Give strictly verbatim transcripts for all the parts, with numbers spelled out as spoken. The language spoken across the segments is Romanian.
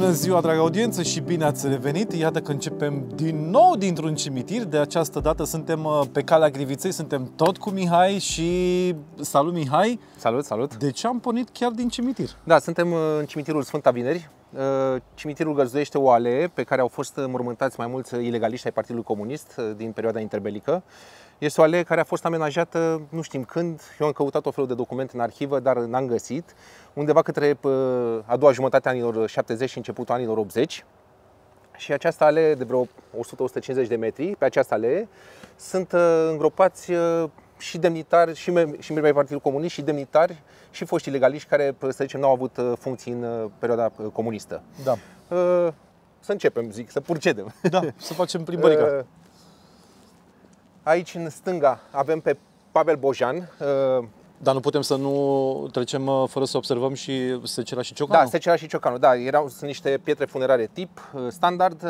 Bună ziua, dragă audiență, și bine ați revenit! Iată că începem din nou dintr-un cimitir. De această dată suntem pe Calea Griviței, suntem tot cu Mihai și... Salut, Mihai! Salut, salut! De ce am pornit chiar din cimitir? Da, suntem în cimitirul Sfânta Vineri. Cimitirul găzduiește o alee pe care au fost mormântați mai mulți ilegaliști ai Partidului Comunist din perioada interbelică. Este o alee care a fost amenajată, nu știm când, eu am căutat o felul de documente în arhivă, dar n-am găsit, undeva către a doua jumătate a anilor șaptezeci și începutul anilor optzeci. Și această alee de vreo o sută - o sută cincizeci de metri, pe această alee, sunt îngropați și demnitari, și membri ai Partidului Comunist, și demnitari, și foști ilegaliști care, să zicem, n-au avut funcții în perioada comunistă. Da. Să începem, zic, să procedem. Da, să facem plimbărica. Aici, în stânga, avem pe Pavel Bojan. Dar nu putem să nu trecem fără să observăm și Secera și Ciocanul? Da, Secera și Ciocanul, da. Erau, sunt niște pietre funerare tip, standard,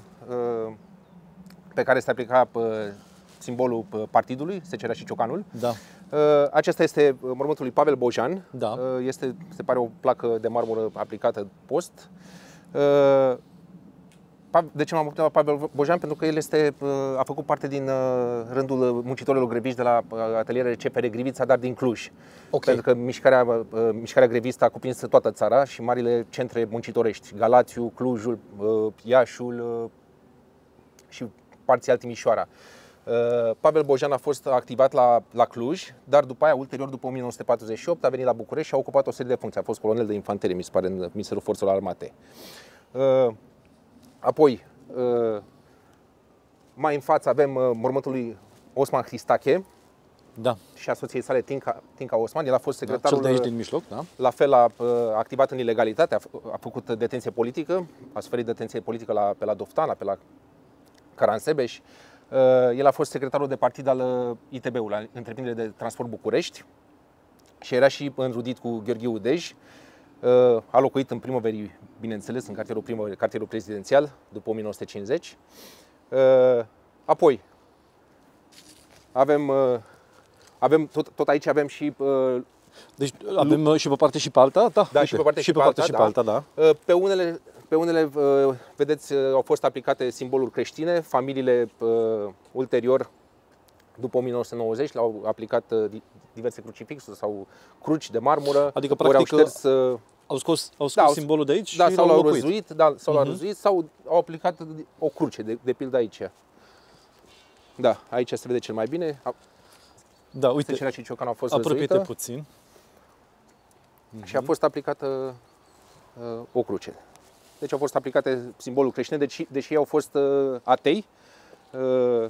pe care se aplica simbolul partidului, Secera și Ciocanul. Da. Acesta este mormântul lui Pavel Bojan. Da. Este, se pare, o placă de marmură aplicată post. De ce m-am ocupat la Pavel Bojan? Pentru că el este, a făcut parte din rândul muncitorilor greviști de la atelierele C P R Grivița, dar din Cluj. Okay. Pentru că mișcarea, mișcarea grevistă a cuprins toată țara și marile centre muncitorești. Galațiu, Clujul, Iașul și parțial Timișoara. Pavel Bojan a fost activat la, la Cluj, dar după aia, ulterior, după o mie nouă sute patruzeci și opt, a venit la București și a ocupat o serie de funcții. A fost colonel de infanterie, mi se pare, în Ministerul Forțelor Armate. Apoi, mai în față avem mormântul lui Osman Hristache, da, și a soției sale Tinca, Tinca Osman. El a fost secretarul, da, cel de aici din mijloc, da? La fel a activat în ilegalitate, a, a făcut detenție politică, a suferit detenție politică la, pe la Doftana, pe la Caransebeș. El a fost secretarul de partid al I T B-ului, la Întreprinderile de Transport București, și era și înrudit cu Gheorghe Udej. A locuit în primăverii, bineînțeles, în cartierul primăverii, cartierul prezidențial, după o mie nouă sute cincizeci. Apoi, avem, avem tot, tot aici avem și... Deci avem și pe parte și pe alta? Da, da, uite, și pe parte și, și pe, pe parte alta, și pe alta, da. da. Pe unele, pe unele, vedeți, au fost aplicate simboluri creștine. Familiile ulterior, după o mie nouă sute nouăzeci, le-au aplicat diverse crucifixuri sau cruci de marmură. Adică, practic, au șters, au scos, au scos da, simbolul de aici, da, și sau l-au l-au răzuit, da, sau uh-huh. l-au răzuit, sau au aplicat o cruce, de, de pildă aici. Da, aici se vede cel mai bine. Da, uite, Secera și Ciocanul a fost apropie-te răzuită puțin. Și a fost aplicată uh, o cruce. Deci au fost aplicate simbolul creștin, deci, deși ei au fost uh, atei. Uh,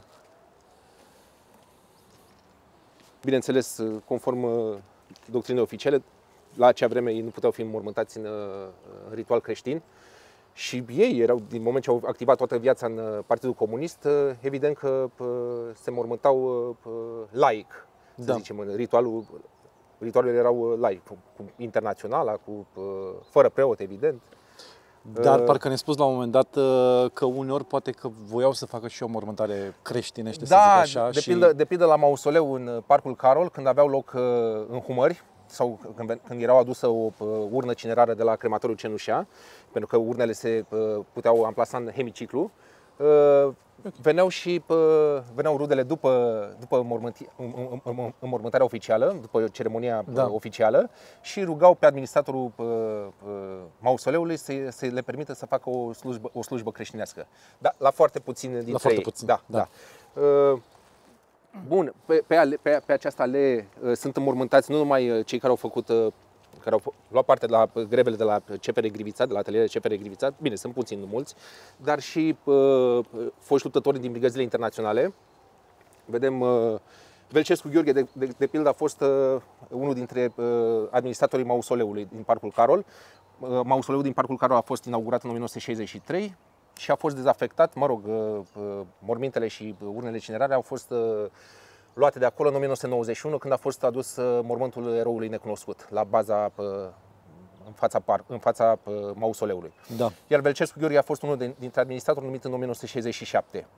bineînțeles, conform uh, doctrinei oficiale, la acea vreme ei nu puteau fi înmormântați în, uh, în ritual creștin. Și ei erau, din moment ce au activat toată viața în Partidul Comunist, uh, evident că uh, se mormântau uh, laic, să da. zicem, în ritualul. Ritualurile erau laic, cu, cu internaționala, cu, fără preot, evident. Dar parcă ne-ai spus la un moment dat că uneori poate că voiau să facă și o mormântare creștinește, da, să zic așa. De, și... pildă, de pildă la mausoleu în Parcul Carol, când aveau loc înhumări, sau când, când erau adusă o urnă cinerară de la crematoriul Cenușea, pentru că urnele se puteau amplasa în hemiciclu, veneau și veneau rudele după, după înmormântarea oficială, după ceremonia da. oficială, și rugau pe administratorul mausoleului să, să le permită să facă o slujbă, o slujbă creștinească. Da, la foarte puțin dintre la foarte ei. puțin. Da, da. Da. Bun, pe, pe, ale, pe, pe această alee sunt înmormântați nu numai cei care au făcut care au luat parte la grevele de la C P R Grivița, de la atelierele C P R Grivița, bine, sunt puțini, nu mulți, dar și uh, foști luptători din brigăzile internaționale. Vedem, uh, Velcescu Gheorghe, de, de, de pildă, a fost uh, unul dintre uh, administratorii mausoleului din Parcul Carol. Uh, mausoleul din Parcul Carol a fost inaugurat în o mie nouă sute șaizeci și trei și a fost dezafectat, mă rog, uh, mormintele și urnele cinerare au fost uh, luate de acolo în o mie nouă sute nouăzeci și unu, când a fost adus mormântul eroului necunoscut la baza, în fața, par, în fața mausoleului. Da. Iar Velcescu Gheorghe a fost unul dintre administratori numit în o mie nouă sute șaizeci și șapte.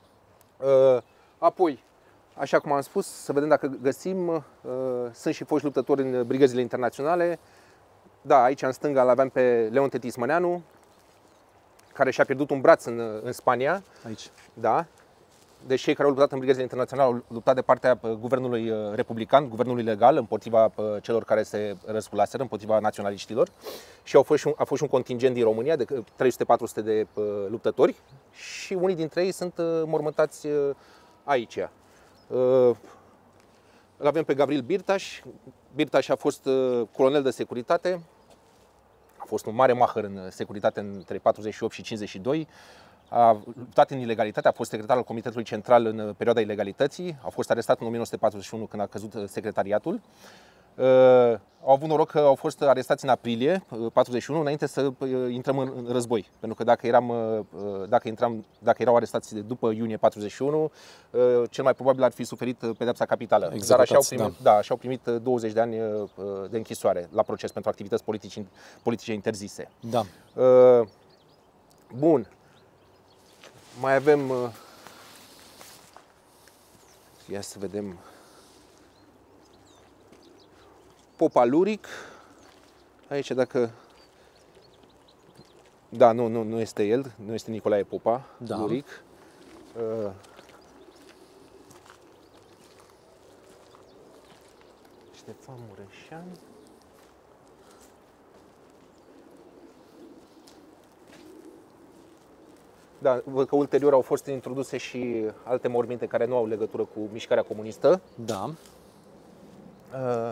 Apoi, așa cum am spus, să vedem dacă găsim, sunt și foști luptători în brigăzile internaționale. Da, aici în stânga îl aveam pe Leonte Tismăneanu, care și-a pierdut un braț în, în Spania. Aici. Da. Deci cei care au luptat în brigăzile internaționale au luptat de partea guvernului republican, guvernului legal, împotriva celor care se răsculaseră, împotriva naționaliștilor. Și au fost și un, a fost și un contingent din România de trei sute patru sute de luptători și unii dintre ei sunt mormântați aici. Îl avem pe Gavril Birtaș. Birtaș a fost colonel de securitate, a fost un mare maher în securitate între patruzeci și opt și cincizeci și doi. A luptat în ilegalitate, a fost secretar al Comitetului Central în perioada ilegalității, a fost arestat în o mie nouă sute patruzeci și unu când a căzut secretariatul. Uh, au avut noroc că au fost arestați în aprilie patruzeci și unu, înainte să intrăm în război. Pentru că dacă, eram, dacă, intram, dacă erau arestați după iunie patruzeci și unu, uh, cel mai probabil ar fi suferit pedepsa capitală. Dar așa au primit, da. Da, așa au primit douăzeci de ani de închisoare la proces pentru activități politice, politice interzise. Da. Uh, bun. Mai avem, uh, ia să vedem, Popa Luric, aici dacă, da, nu, nu, nu este el, nu este Nicolae Popa, da. Luric. Uh, Ștefan Mureșan. Da, văd că ulterior au fost introduse și alte morminte care nu au legătură cu mișcarea comunistă. Da. Uh,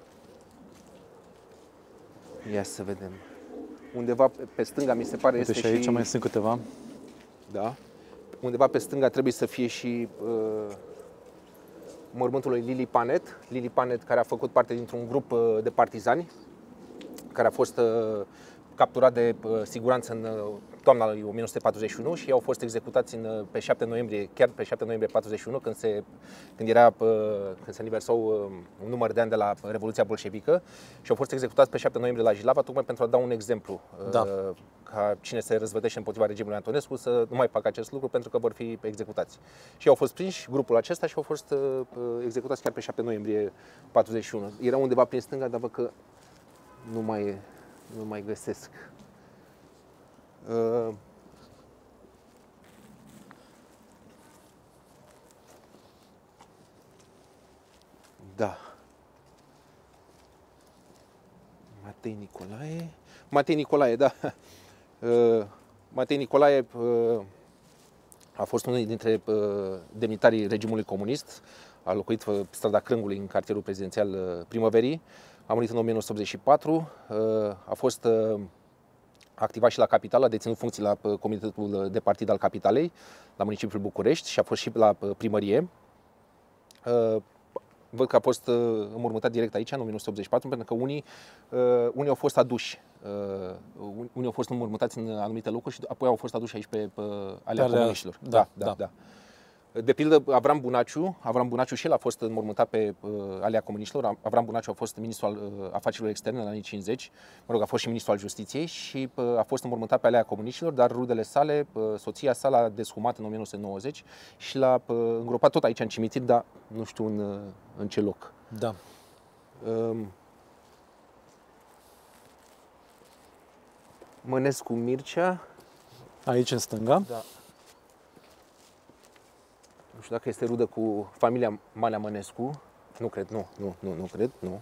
ia să vedem. Undeva pe stânga, mi se pare, Uite, este și aici și... mai sunt câteva. Da. Undeva pe stânga trebuie să fie și uh, mormântul lui Lili Panet. Lili Panet, care a făcut parte dintr-un grup uh, de partizani, care a fost uh, capturat de uh, siguranță în uh, toamna lui o mie nouă sute patruzeci și unu și au fost executați în, pe șapte noiembrie, chiar pe șapte noiembrie patruzeci și unu, când se, când era, când se aniversau un număr de ani de la Revoluția Bolșevică și au fost executați pe șapte noiembrie la Jilava, tocmai pentru a da un exemplu, da. ca cine se răzvătește împotriva regimului Antonescu să nu mai facă acest lucru, pentru că vor fi executați. Și au fost prinși grupul acesta și au fost executați chiar pe șapte noiembrie patruzeci și unu. Era undeva prin stânga, dar văd că nu mai, nu mai găsesc. Uh, da. Matei Nicolae. Matei Nicolae, da. Uh, Matei Nicolae uh, a fost unul dintre uh, demnitarii regimului comunist. A locuit uh, strada Crângului în cartierul prezidențial uh, Primăverii. A murit în o mie nouă sute optzeci și patru. Uh, a fost uh, a activat și la Capitală, a deținut funcții la Comitetul de Partid al Capitalei, la municipiul București și a fost și la primărie. Văd că a fost înmormântat direct aici, în o mie nouă sute optzeci și patru, pentru că unii, unii au fost aduși, unii au fost înmormântați în anumite locuri și apoi au fost aduși aici pe, pe alea comuniștilor. Da, da, da. da. De pildă, Avram Bunaciu, Avram Bunaciu și el a fost înmormântat pe uh, alea comuniștilor. Avram Bunaciu a fost ministru al uh, afacerilor externe în anii cincizeci, mă rog, a fost și ministru al justiției și uh, a fost înmormântat pe alea comuniștilor, dar rudele sale, uh, soția sa l-a deshumat în o mie nouă sute nouăzeci și l-a uh, îngropat tot aici în cimitir, dar nu știu în, uh, în ce loc. Da. Uh, Mănescu Mircea. Aici în stânga. Da. Nu știu dacă este rudă cu familia Malea Mănescu. Nu cred, nu, nu, nu, nu cred, nu.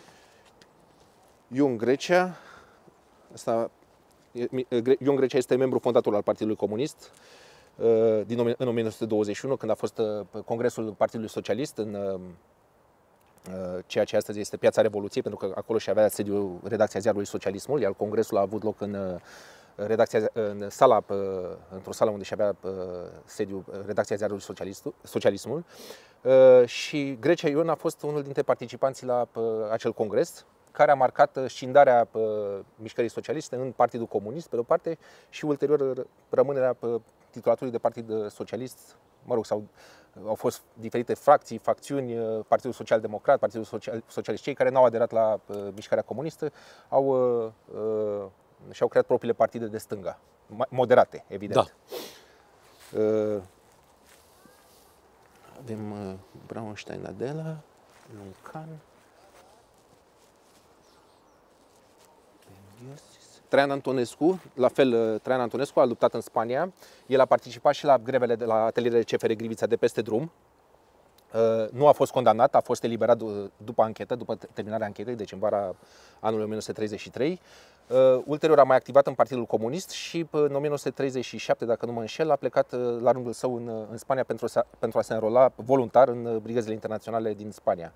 Ion Grecea. Asta, Ion Grecea este membru fondator al Partidului Comunist din, în o mie nouă sute douăzeci și unu, când a fost Congresul Partidului Socialist în ceea ce astăzi este Piața Revoluției, pentru că acolo și avea sediu redacția ziarului Socialismul, iar Congresul a avut loc în redacția, în sala, într-o sală unde și avea sediu redacția ziarului Socialismul. Și Grecea Ion a fost unul dintre participanții la acel congres, care a marcat scindarea mișcării socialiste în Partidul Comunist, pe de-o parte, și ulterior rămânerea titulatului de Partid Socialist, mă rog, sau au fost diferite fracții, facțiuni, Partidul Social Democrat, Partidul Social, Socialist. Cei care n-au aderat la uh, mișcarea comunistă au, uh, uh, și-au creat propriile partide de stânga, moderate, evident. Da. Uh, avem uh, Braunstein Adela, Luncan, Traian Antonescu, la fel, Traian Antonescu a luptat în Spania. El a participat și la grevele de la atelierele C F R Grivița de peste drum. Nu a fost condamnat, a fost eliberat după anchetă, după terminarea anchetei, deci în vara anului o mie nouă sute treizeci și trei. Ulterior a mai activat în Partidul Comunist și în o mie nouă sute treizeci și șapte, dacă nu mă înșel, a plecat la rândul său în, în Spania pentru a, pentru a se înrola voluntar în brigăzile internaționale din Spania.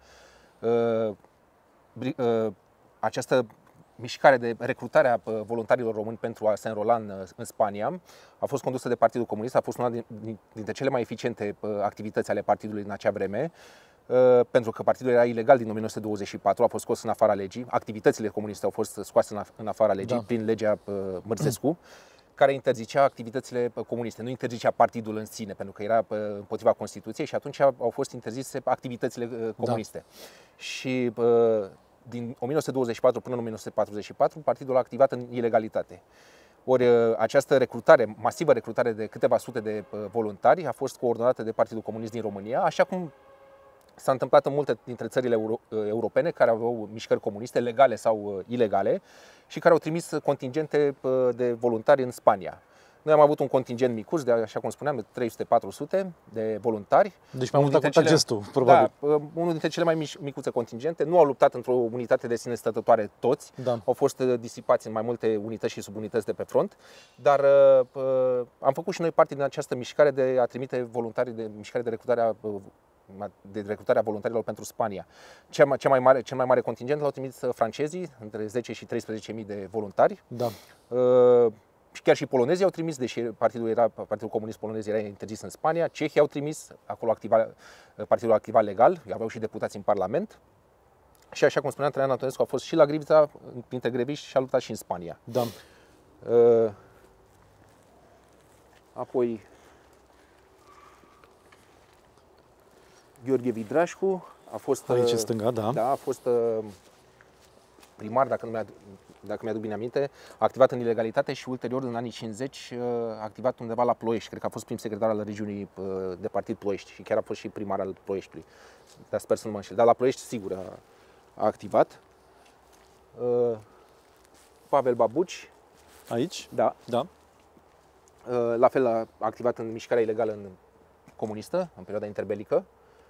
Această mișcare de recrutare a voluntarilor români pentru a se înrola în, în Spania a fost condusă de Partidul Comunist, a fost una din, dintre cele mai eficiente activități ale partidului în acea vreme, pentru că partidul era ilegal din o mie nouă sute douăzeci și patru, a fost scos în afara legii, activitățile comuniste au fost scoase în afara legii, da, prin legea Mărțescu, care interzicea activitățile comuniste, nu interzicea partidul în sine, pentru că era împotriva Constituției și atunci au fost interzise activitățile comuniste. Da. Și din o mie nouă sute douăzeci și patru până în o mie nouă sute patruzeci și patru, partidul a activat în ilegalitate. Ori această recrutare, masivă recrutare de câteva sute de voluntari a fost coordonată de Partidul Comunist din România, așa cum s-a întâmplat în multe dintre țările euro europene care aveau mișcări comuniste, legale sau ilegale, și care au trimis contingente de voluntari în Spania. Noi am avut un contingent micuț, de, așa cum spuneam, de trei sute patru sute de voluntari. Deci mai mult a contat gestul, probabil. Da, unul dintre cele mai micuțe contingente. Nu au luptat într-o unitate de sine stătătoare toți. Da. Au fost disipați în mai multe unități și subunități de pe front. Dar uh, am făcut și noi parte din această mișcare de a trimite voluntari, de mișcare de recrutare a, de recrutarea voluntarilor pentru Spania. Cea mai, cea mai mare, cel mai mare contingent l-au trimis francezii, între zece și treisprezece mii de voluntari. Da. Uh, Chiar și polonezii au trimis, deși partidul, era, Partidul Comunist Polonez era interzis în Spania, cehii au trimis, acolo activa, partidul activa legal, aveau și deputați în Parlament. Și așa cum spuneam, Traian Antonescu a fost și la Grivița, printre greviști, și a luptat și în Spania. Da. Uh, apoi Gheorghe Vidrașcu a fost, aici în stânga, da. Da, a fost uh, primar, dacă nu mi-aduc dacă mi-aduc bine aminte, a activat în ilegalitate și ulterior, în anii cincizeci, a activat undeva la Ploiești. Cred că a fost prim secretar al regiunii de partid Ploiești și chiar a fost și primar al Ploieștiului. Dar sper să nu mă înșel. Dar la Ploiești, sigur, a, a activat. Pavel Babuci. Aici? Da. Da. La fel a activat în mișcarea ilegală în comunistă, în perioada interbelică.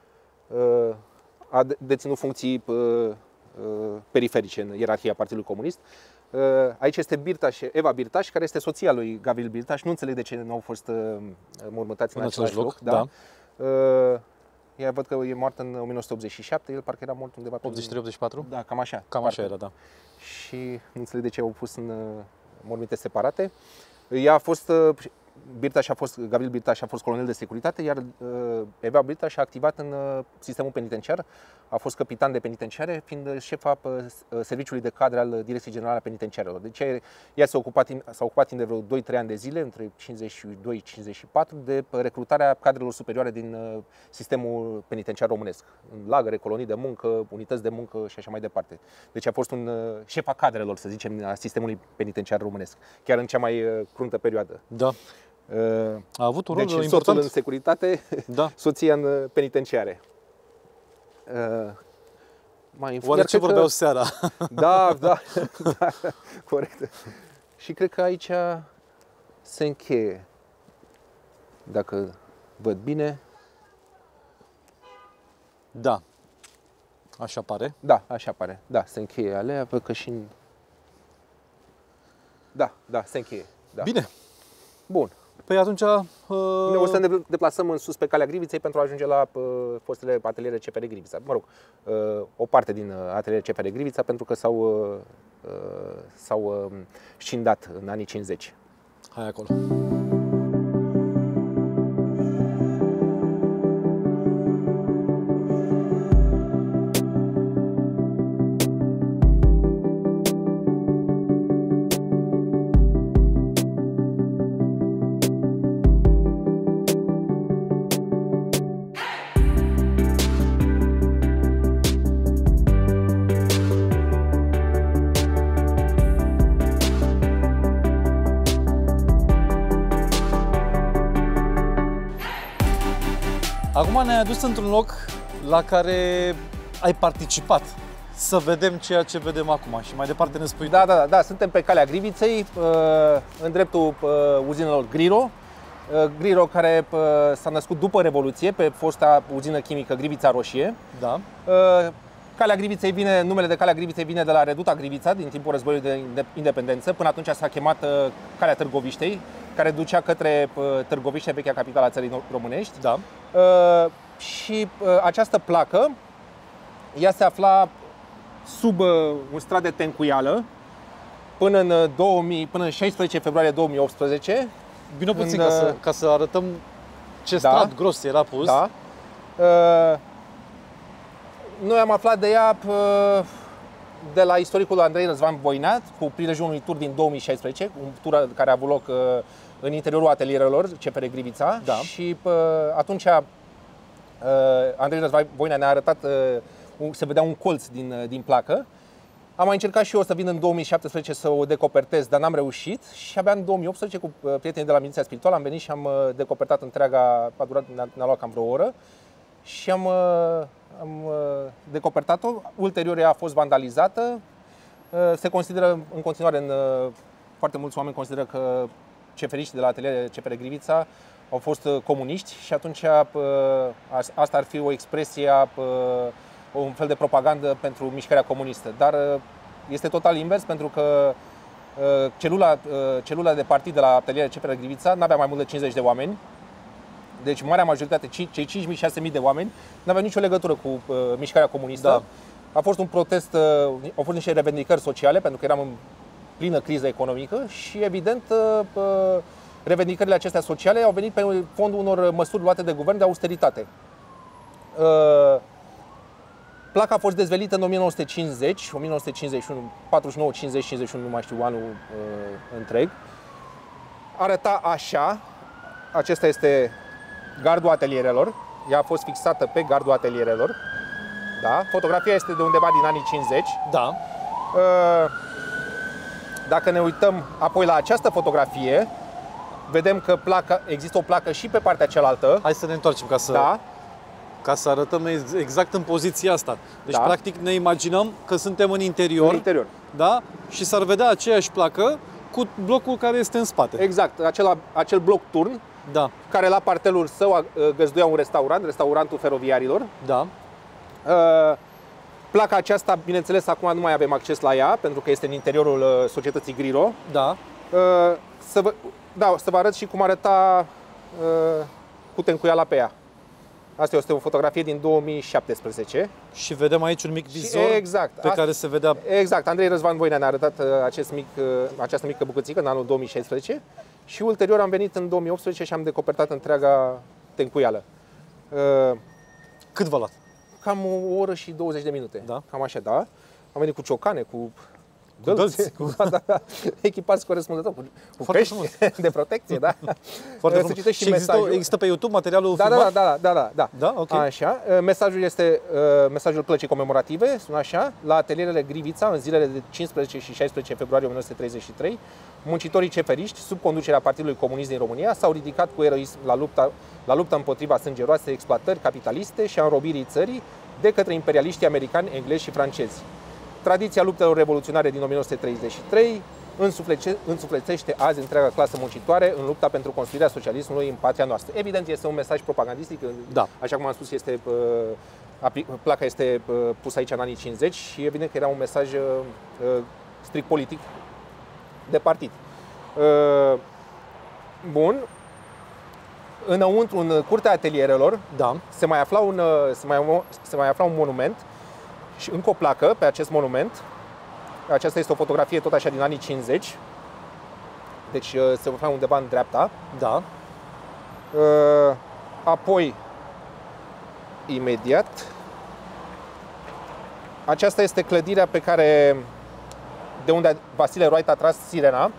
A deținut funcții periferice în ierarhia Partidului Comunist. Aici este Birtaș, Eva Birtaș, care este soția lui Gavril Birtaș. Nu înțeleg de ce nu au fost mormântați în, în același loc. loc da. Da. Ea văd că e moartă în o mie nouă sute optzeci și șapte, el parcă era mort undeva optzeci și trei optzeci și patru? Da, cam așa. Cam parcă. așa era, da. Și nu înțeleg de ce au pus în morminte separate. Ea a fost Birtaș a fost, Gavril Birtaș a fost colonel de securitate, iar uh, Eva Birtaș a activat în uh, sistemul penitenciar, a fost capitan de penitenciare, fiind șefa uh, serviciului de cadre al Direcției Generale a Penitenciarelor. Deci ea s-a ocupat, s-a ocupat timp de vreo doi trei ani de zile, între cincizeci și doi cincizeci și patru, de recrutarea cadrelor superioare din uh, sistemul penitenciar românesc, în lagăre, colonii de muncă, unități de muncă și așa mai departe. Deci a fost un uh, șef a cadrelor, să zicem, a sistemului penitenciar românesc, chiar în cea mai uh, cruntă perioadă. Da. A avut un rol deci, important. Soțul în securitate, da. Soția în penitenciare. Mai Oare ce vorbeau că... seara? Da, da, da, corect. Și cred că aici se încheie, dacă văd bine. Da, așa pare. Da, așa pare. Da, se încheie alea, văd că și... Da, da, se încheie. Da. Bine. Bun. Păi atunci... Uh... Ne o să ne deplasăm în sus pe calea Griviței pentru a ajunge la uh, fostele ateliere C F R Grivița. Mă rog, uh, o parte din ateliere C F R Grivița, pentru că s-au uh, s-au uh, scindat în anii cincizeci. Hai acolo. Acum ne-ai adus într-un loc la care ai participat, să vedem ceea ce vedem acum și mai departe ne spui. Da, da, da, da, suntem pe calea Griviței, în dreptul uzinelor Griro. Griro care s-a născut după Revoluție pe fosta uzină chimică Grivița Roșie. Da. Calea Griviței vine, numele de Calea Griviței vine de la Reduta Grivița din timpul războiului de independență. Până atunci s-a chemat Calea Târgoviștei, care ducea către Târgoviște, vechea capitală a țării românești. Da. Și această placă, ea se afla sub un strat de tencuială până în, două mii, până în șaisprezece februarie două mie optsprezece. Bine puțin, în, ca, să, ca să arătăm ce da, strat gros era pus. Da. Uh, noi am aflat de ea uh, de la istoricul Andrei Răzvan Voinea, cu prilejul unui tur din două mii șaisprezece, un tur care a avut loc uh, în interiorul atelierelor C F R Grivița. Da. Și uh, atunci uh, Andrei Răzvan Voinea ne-a arătat, uh, se vedea un colț din, uh, din placă. Am mai încercat și eu să vin în două mii șaptesprezece să o decopertez, dar n-am reușit și abia în două mii optsprezece cu prietenii de la Miliția Spirituală am venit și am decopertat întreaga, a durat, ne-a luat cam vreo oră și am, am decopertat-o. Ulterior ea a fost vandalizată. Se consideră în continuare, în, foarte mulți oameni consideră că ceferiștii de la atelierele C F R Grivița au fost comuniști și atunci asta ar fi o expresie a un fel de propagandă pentru mișcarea comunistă, dar este total invers, pentru că celula, celula de partid de la atelierele C F R Grivița n-avea mai mult de cincizeci de oameni, deci marea majoritate, cei cinci mii șase mii de oameni, n-aveau nicio legătură cu uh, mișcarea comunistă. Da. A fost un protest, uh, au fost niște revendicări sociale, pentru că eram în plină criză economică și evident uh, revendicările acestea sociale au venit pe fondul unor măsuri luate de guvern de austeritate. Uh, Placa a fost dezvelită în o mie nouă sute cincizeci, o mie nouă sute cincizeci și unu, patruzeci și nouă, cincizeci, cincizeci și unu, nu mai știu anul uh, întreg. Arăta așa, acesta este gardul atelierelor, ea a fost fixată pe gardul atelierelor. Da? Fotografia este de undeva din anii cincizeci. Da. Uh, dacă ne uităm apoi la această fotografie, vedem că placa, există o placă și pe partea cealaltă. Hai să ne întoarcem ca să... Da. Ca să arătăm exact în poziția asta. Deci, da. practic, ne imaginăm că suntem în interior, în interior. Da? Și s-ar vedea aceeași placă cu blocul care este în spate. Exact, acela, acel bloc turn, da. care la partelul său găzduia un restaurant, restaurantul feroviarilor. Da. Uh, placa aceasta, bineînțeles, acum nu mai avem acces la ea, pentru că este în interiorul uh, societății Griro. Da. Uh, să, vă, da, să vă arăt și cum arăta uh, cu tencuiala pe ea. Asta este o fotografie din două mii șaptesprezece. Și vedem aici un mic vizor exact, pe asta, care se vedea... Exact. Andrei Răzvan Voinea ne-a arătat acest mic, această mică bucățică în anul două mii șaisprezece și ulterior am venit în două mii optsprezece și am decopertat întreaga tencuială. Cât v-a luat? Cam o oră și douăzeci de minute. Da. Cam așa, da. Am venit cu ciocane, cu... Cu dălți, cu, da, da, echipați corespunzător, cu, cu pești de protecție, da. Foarte frumos. Și, și există, există pe YouTube materialul da, filmat? Da, da, da, da, da. Da, okay. Așa. Mesajul este mesajul plăcii comemorative, sună așa: la atelierele Grivița, în zilele de cincisprezece și șaisprezece februarie o mie nouă sute treizeci și trei, muncitorii ceferiști, sub conducerea Partidului Comunist din România, s-au ridicat cu eroism la lupta, la lupta împotriva sângeroasei exploatări capitaliste și a înrobirii țării de către imperialiștii americani, englezi și francezi. Tradiția luptelor revoluționare din o mie nouă sute treizeci și trei însuflețește azi întreaga clasă muncitoare în lupta pentru construirea socialismului în patria noastră. Evident, este un mesaj propagandistic, da. Așa cum am spus, este, placa este pusă aici în anii cincizeci și evident că era un mesaj strict politic de partid. Bun. Înăuntru, în curtea atelierelor, da. se, mai afla un, se, mai, se mai afla un monument și încă o placă pe acest monument. Aceasta este o fotografie tot așa din anii cincizeci. Deci se afla undeva în dreapta. Da. Apoi, imediat, aceasta este clădirea pe care, de unde Vasile Roait a tras sirena.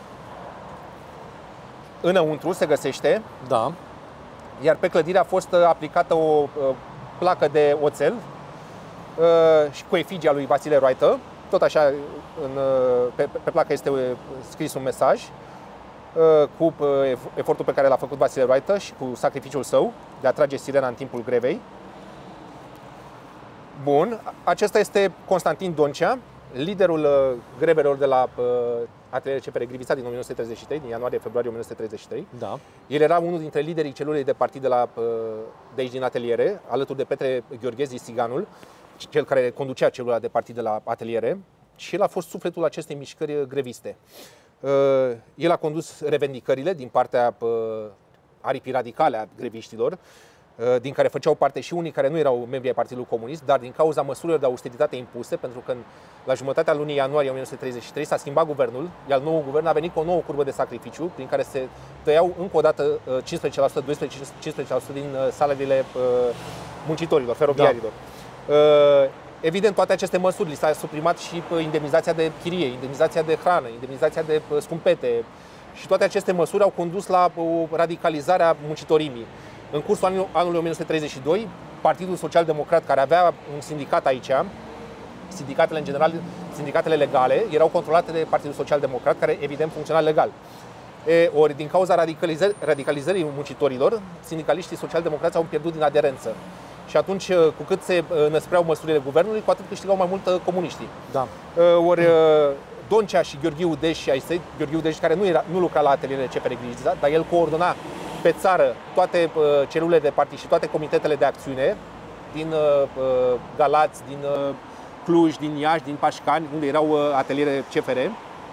Înăuntru se găsește. Da. Iar pe clădire a fost aplicată o placă de oțel și cu efigia lui Vasile Roaită. Tot așa, în, pe, pe placă este scris un mesaj cu efortul pe care l-a făcut Vasile Roaită și cu sacrificiul său de a trage sirena în timpul grevei. Bun, acesta este Constantin Doncea, liderul uh, grevelor de la uh, atelierele C F R Grivița din o mie nouă sute treizeci și trei, din ianuarie-februarie o mie nouă sute treizeci și trei. Da. El era unul dintre liderii celulei de partid de, la, uh, de aici din ateliere, alături de Petre Gheorghezi, Siganul, cel care conducea celula de partid de la ateliere, și el a fost sufletul acestei mișcări greviste. Uh, el a condus revendicările din partea uh, aripii radicale a greviștilor, din care făceau parte și unii care nu erau membri ai Partidului Comunist, dar din cauza măsurilor de austeritate impuse, pentru că la jumătatea lunii ianuarie o mie nouă sute treizeci și trei s-a schimbat guvernul, iar noul guvern a venit cu o nouă curbă de sacrificiu, prin care se tăiau încă o dată cincisprezece la sută, doisprezece, cincisprezece la sută din salariile muncitorilor, feroviarilor. Da. Evident, toate aceste măsuri, li s-a suprimat și indemnizația de chirie, indemnizația de hrană, indemnizația de scumpete, și toate aceste măsuri au condus la o radicalizare a muncitorimii. În cursul anului o mie nouă sute treizeci și doi, Partidul Social Democrat, care avea un sindicat aici, sindicatele în general, sindicatele legale, erau controlate de Partidul Social Democrat, care evident funcționa legal. E, ori din cauza radicalizării, radicalizării muncitorilor, sindicaliștii social-democrați au pierdut din aderență. Și atunci, cu cât se năspreau măsurile guvernului, cu atât câștigau mai mult comuniștii. Da. Ori Doncea și Gheorghiu Dej și ai săi, Gheorghiu Dej, care nu, era, nu lucra la atelierele C F R Grivița, dar el coordona pe țară toate uh, celulele de partid și toate comitetele de acțiune din uh, Galați, din uh, Cluj, din Iași, din Pașcani, unde erau uh, ateliere C F R.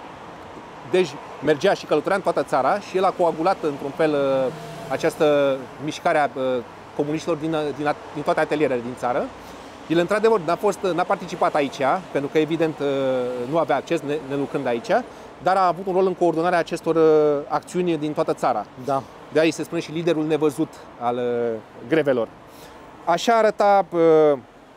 Deci mergea și călătorea în toată țara și el a coagulat într-un fel uh, această mișcare a uh, comuniștilor din, din, din toate atelierele din țară. El, într-adevăr, n-a, fost, n-a participat aici, pentru că, evident, uh, nu avea acces, ne, ne lucrând aici, dar a avut un rol în coordonarea acestor uh, acțiuni din toată țara. Da. De aici se spune și liderul nevăzut al uh, grevelor. Așa arăta uh,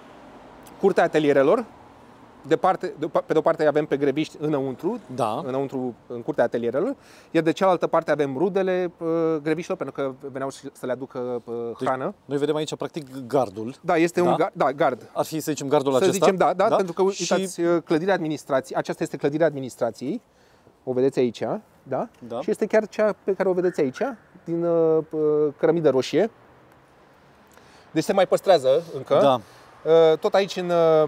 curtea atelierelor. De parte, de, pe de o parte avem pe greviști înăuntru, da. înăuntru în curtea atelierelor, iar de cealaltă parte avem rudele uh, greviștilor, pentru că veneau să le aducă uh, hrană. Deci, noi vedem aici, practic, gardul. Da, este da? un gard, da, gard. Ar fi, să zicem, gardul să acesta? Să zicem, da, da, da, pentru că, uitați, și... clădirea administrației, aceasta este clădirea administrației, o vedeți aici, da? Da. Și este chiar cea pe care o vedeți aici, din uh, cărămidă roșie. Deci se mai păstrează încă. Da. Uh, tot aici, în, uh,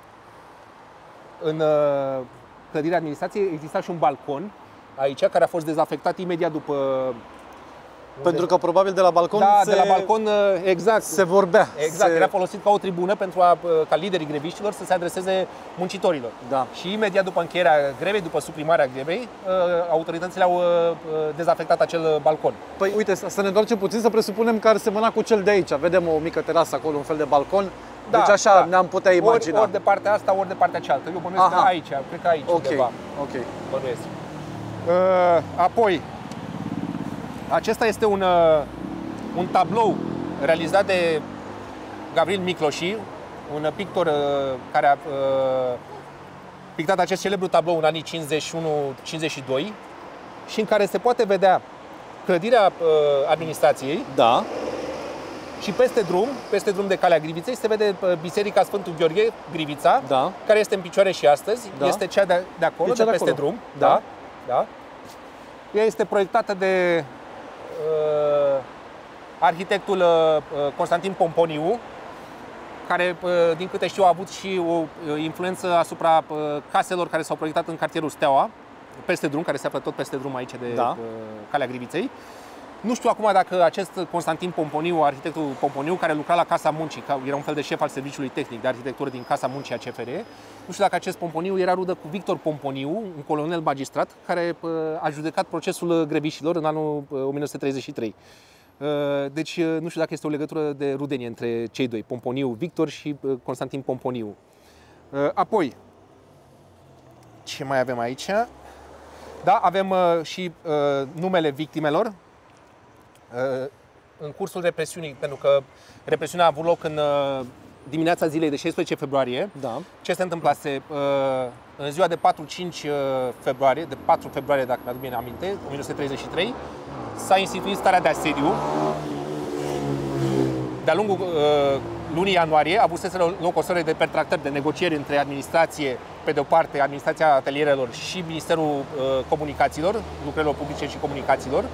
în uh, clădirea administrației, exista și un balcon aici, care a fost dezafectat imediat după... Pentru că probabil de la balcon da, se... de la balcon, exact. Se vorbea. Exact, se... era folosit ca o tribună pentru a, ca liderii greviștilor să se adreseze muncitorilor. Da. Și imediat după încheierea grevei, după suprimarea grevei, autoritățile au dezafectat acel balcon. Păi uite, să ne întoarcem puțin, să presupunem că ar semăna cu cel de aici. Vedem o mică terasă acolo, un fel de balcon. Da, deci așa da. ne-am putea imagina. Ori, ori de partea asta, ori de partea cealaltă. Eu bănuiesc că aici, cred că aici okay. undeva. Ok. Bănuiesc. Uh, apoi, acesta este un, uh, un tablou realizat de Gavril Micloși, un pictor uh, care a uh, pictat acest celebru tablou în anii cincizeci și unu cincizeci și doi și în care se poate vedea clădirea uh, administrației. Da. Și peste drum, peste drum de Calea Griviței, se vede Biserica Sfântul Gheorghe, Grivița, da. care este în picioare și astăzi. Da. Este cea de, de acolo, de, de peste acolo. drum. Da. Da. Da. Ea este proiectată de uh, arhitectul uh, Constantin Pomponiu, care, uh, din câte știu, a avut și o uh, influență asupra uh, caselor care s-au proiectat în cartierul Steaua, peste drum, care se află tot peste drum aici de da. uh, Calea Griviței. Nu știu acum dacă acest Constantin Pomponiu, arhitectul Pomponiu, care lucra la Casa Muncii, era un fel de șef al serviciului tehnic de arhitectură din Casa Muncii a C F R, nu știu dacă acest Pomponiu era rudă cu Victor Pomponiu, un colonel magistrat, care a judecat procesul greviștilor în anul o mie nouă sute treizeci și trei. Deci nu știu dacă este o legătură de rudenie între cei doi, Pomponiu Victor și Constantin Pomponiu. Apoi, ce mai avem aici? Da, avem și numele victimelor în cursul represiunii, pentru că represiunea a avut loc în dimineața zilei de șaisprezece februarie. Da. Ce se întâmplase? În ziua de patru-cinci februarie, de patru februarie, dacă mi-aduc bine aminte, o mie nouă sute treizeci și trei, s-a instituit starea de asediu. De-a lungul lunii ianuarie a avut loc o serie de pertractări, de negocieri între administrație, pe de o parte, administrația atelierelor și Ministerul Comunicațiilor, lucrărilor publice și comunicațiilor.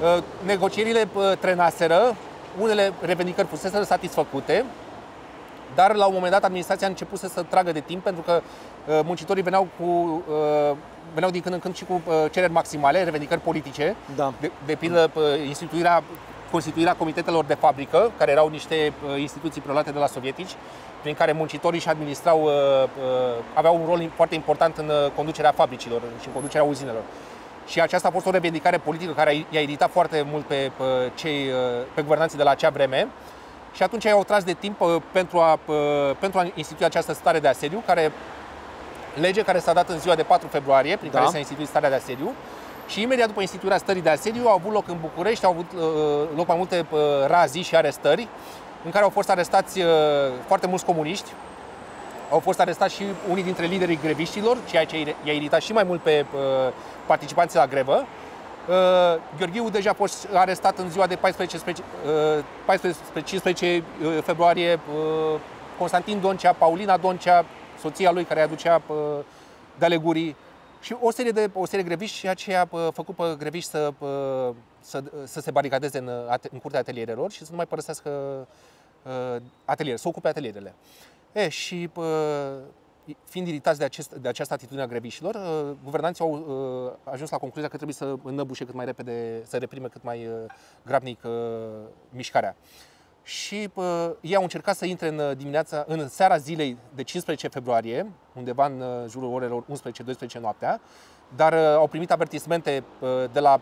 Negocierile trenaseră, unele revendicări fuseseră satisfăcute, Dar la un moment dat administrația a început să se tragă de timp pentru că uh, muncitorii veneau, cu, uh, veneau din când în când și cu uh, cereri maximale, revendicări politice, da. de, de pildă uh, instituirea, constituirea comitetelor de fabrică, care erau niște uh, instituții preluate de la sovietici, prin care muncitorii și administrau, uh, uh, aveau un rol foarte important în uh, conducerea fabricilor și în conducerea uzinelor. Și aceasta a fost o revendicare politică care i-a iritat foarte mult pe, pe, cei, pe guvernanții de la acea vreme. Și atunci i-au tras de timp pentru a, pentru a institui această stare de asediu, care, lege care s-a dat în ziua de patru februarie, prin da. care s-a instituit starea de asediu. Și imediat după instituirea stării de asediu au avut loc în București, au avut loc mai multe razii și arestări, în care au fost arestați foarte mulți comuniști. Au fost arestați și unii dintre liderii greviștilor, ceea ce i-a iritat și mai mult pe participanții la grevă. Gheorghe Udej a fost arestat în ziua de paisprezece cincisprezece februarie, Constantin Doncea, Paulina Doncea, soția lui care îi aducea de ale gurii, și o serie de o serie greviști, ceea ce a făcut pe greviști să, să, să se baricadeze în, în curtea atelierelor și să nu mai părăsească atelier, să ocupe atelierele. E, și fiind iritați de, acest, de această atitudine a greviștilor, guvernanții au ajuns la concluzia că trebuie să înnăbușe cât mai repede, să reprime cât mai grabnic mișcarea. Și ei au încercat să intre în dimineața, în seara zilei de cincisprezece februarie, undeva în jurul orelor unsprezece douăsprezece noaptea, dar au primit avertismente de la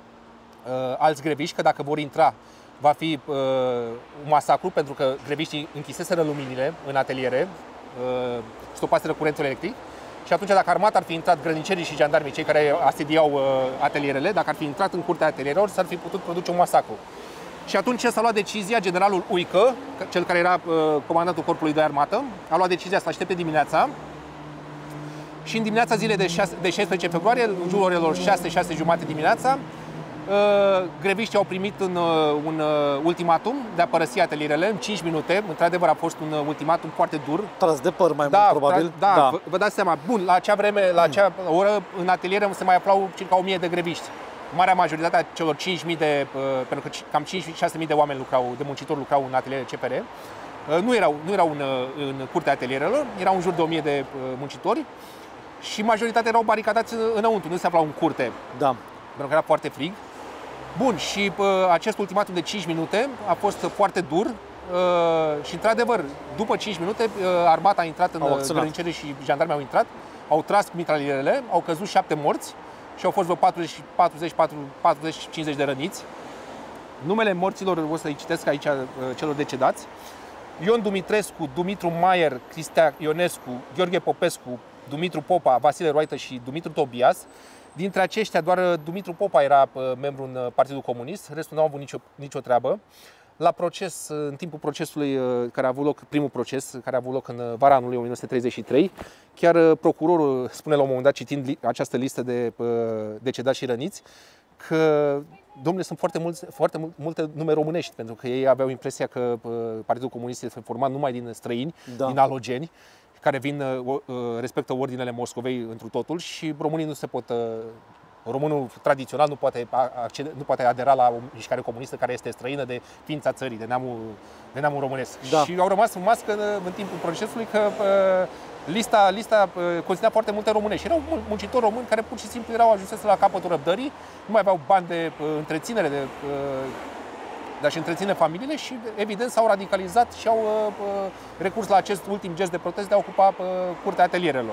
alți greviști că dacă vor intra va fi uh, un masacru, pentru că greviștii închiseseră luminile în ateliere, uh, stopaseră curentul electric. Și atunci, dacă armata ar fi intrat, grănicerii și jandarmii, cei care asediau uh, atelierele, dacă ar fi intrat în curtea atelierelor, s-ar fi putut produce un masacru. Și atunci s-a luat decizia, generalul Uică, cel care era uh, comandantul corpului de armată, a luat decizia să aștepte dimineața. Și în dimineața zilei de, de șaisprezece februarie, în jurul orelor șase, șase jumate dimineața, Uh, greviștii au primit un, un uh, ultimatum de a părăsi atelierele în cinci minute. Într-adevăr a fost un uh, ultimatum foarte dur. Tras de păr mai da, mult, probabil. Da, da. Vă, vă dați seama. Bun, la acea vreme, la acea oră, în ateliere se mai aflau circa o mie de greviști. Marea majoritate a celor cinci mii de, uh, pentru că cam cinci șase mii de oameni lucrau, de muncitori lucrau în ateliere C P R, uh, nu erau, nu erau în, în curtea atelierelor, erau în jur de o mie de uh, muncitori și majoritatea erau baricadați înăuntru, nu se aflau în curte. Da. Pentru că era foarte frig. Bun, și uh, acest ultimatum de cinci minute a fost foarte dur uh, și, într-adevăr, după cinci minute, uh, armata a intrat în grănicere și jandarmii au intrat, au tras mitralierele, au căzut șapte morți și au fost vreo patruzeci cincizeci de răniți. Numele morților o să-i citesc aici, uh, celor decedați: Ion Dumitrescu, Dumitru Maier, Cristea Ionescu, Gheorghe Popescu, Dumitru Popa, Vasile Roaită și Dumitru Tobias. Dintre aceștia, doar Dumitru Popa era membru în Partidul Comunist, restul nu au avut nicio, nicio treabă. La proces, în timpul procesului care a avut loc, primul proces, care a avut loc în vara anului o mie nouă sute treizeci și trei, chiar procurorul spune la un moment dat, citind această listă de decedați și răniți, că, domnule, sunt foarte, mulți, foarte multe nume românești, pentru că ei aveau impresia că Partidul Comunist este format numai din străini, da. din alogeni, care vin, respectă ordinele Moscovei întru totul și românii nu se pot, românul tradițional nu poate, accede, nu poate adera la o mișcare comunistă care este străină de ființa țării, de neamul, de neamul românesc. Da. Și au rămas în mască în timpul procesului că lista, lista conținea foarte multe românești. Erau muncitori români care pur și simplu erau ajunseți la capătul răbdării, nu mai aveau bani de întreținere, de dar și întreține familiile și, evident, s-au radicalizat și au uh, recurs la acest ultim gest de protest de a ocupa uh, curtea atelierelor.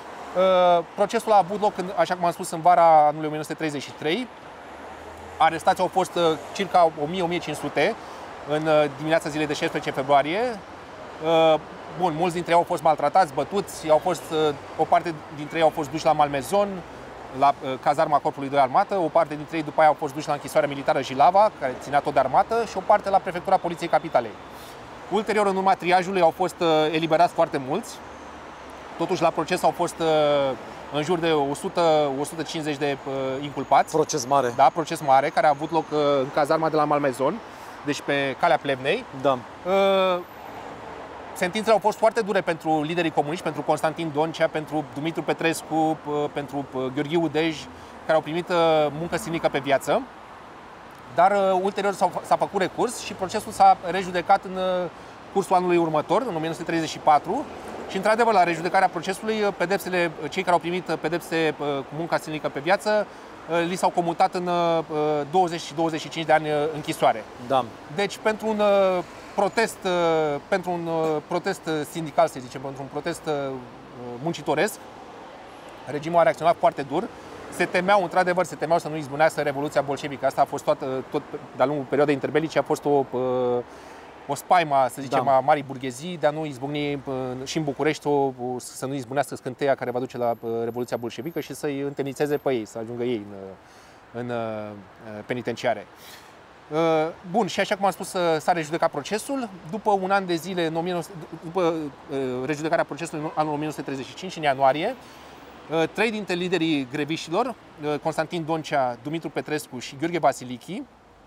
Uh, procesul a avut loc, în, așa cum am spus, în vara anului o mie nouă sute treizeci și trei. Arestați au fost uh, circa o mie - o mie cinci sute în uh, dimineața zilei de șaisprezece februarie. Uh, bun, mulți dintre ei au fost maltratați, bătuți, au fost, uh, o parte dintre ei au fost duși la Malmezon, la uh, cazarma Corpului de Armată, o parte dintre ei după aia au fost duși la închisoarea militară Jilava, care ținea tot de armată, și o parte la prefectura Poliției Capitalei. Ulterior, în urma triajului, au fost uh, eliberați foarte mulți. Totuși, la proces au fost uh, în jur de o sută - o sută cincizeci de uh, inculpați. Proces mare. Da, proces mare, care a avut loc uh, în cazarma de la Malmezon, deci pe calea Plevnei. Da. Uh, Sentințele au fost foarte dure pentru liderii comuniști, pentru Constantin Doncea, pentru Dumitru Petrescu, pentru Gheorghe Udej, care au primit muncă silnică pe viață. Dar ulterior s-a făcut recurs și procesul s-a rejudecat în cursul anului următor, în o mie nouă sute treizeci și patru, și într-adevăr la rejudecarea procesului, pedepsele, cei care au primit pedepse cu munca silnică pe viață, li s-au comutat în douăzeci și douăzeci și cinci de ani închisoare. Da. Deci pentru un protest, pentru un protest sindical, să zicem, pentru un protest muncitoresc, regimul a reacționat foarte dur. Se temeau, într-adevăr, se temeau să nu izbunească Revoluția bolșevică. Asta a fost toată, tot de-a lungul perioadei interbelice, a fost o, o spaima, să zicem, da. a marii burghezii de a nu izbucni și în București, o, să nu izbunească scânteia care va duce la Revoluția bolșevică și să-i întemnițeze pe ei, să ajungă ei în, în penitenciare. Bun, și așa cum am spus, s-a rejudecat procesul. După un an de zile, în o mie nouă sute, după rejudecarea procesului în anul o mie nouă sute treizeci și cinci, în ianuarie, trei dintre liderii greviștilor, Constantin Doncea, Dumitru Petrescu și Gheorghe Vasilichi,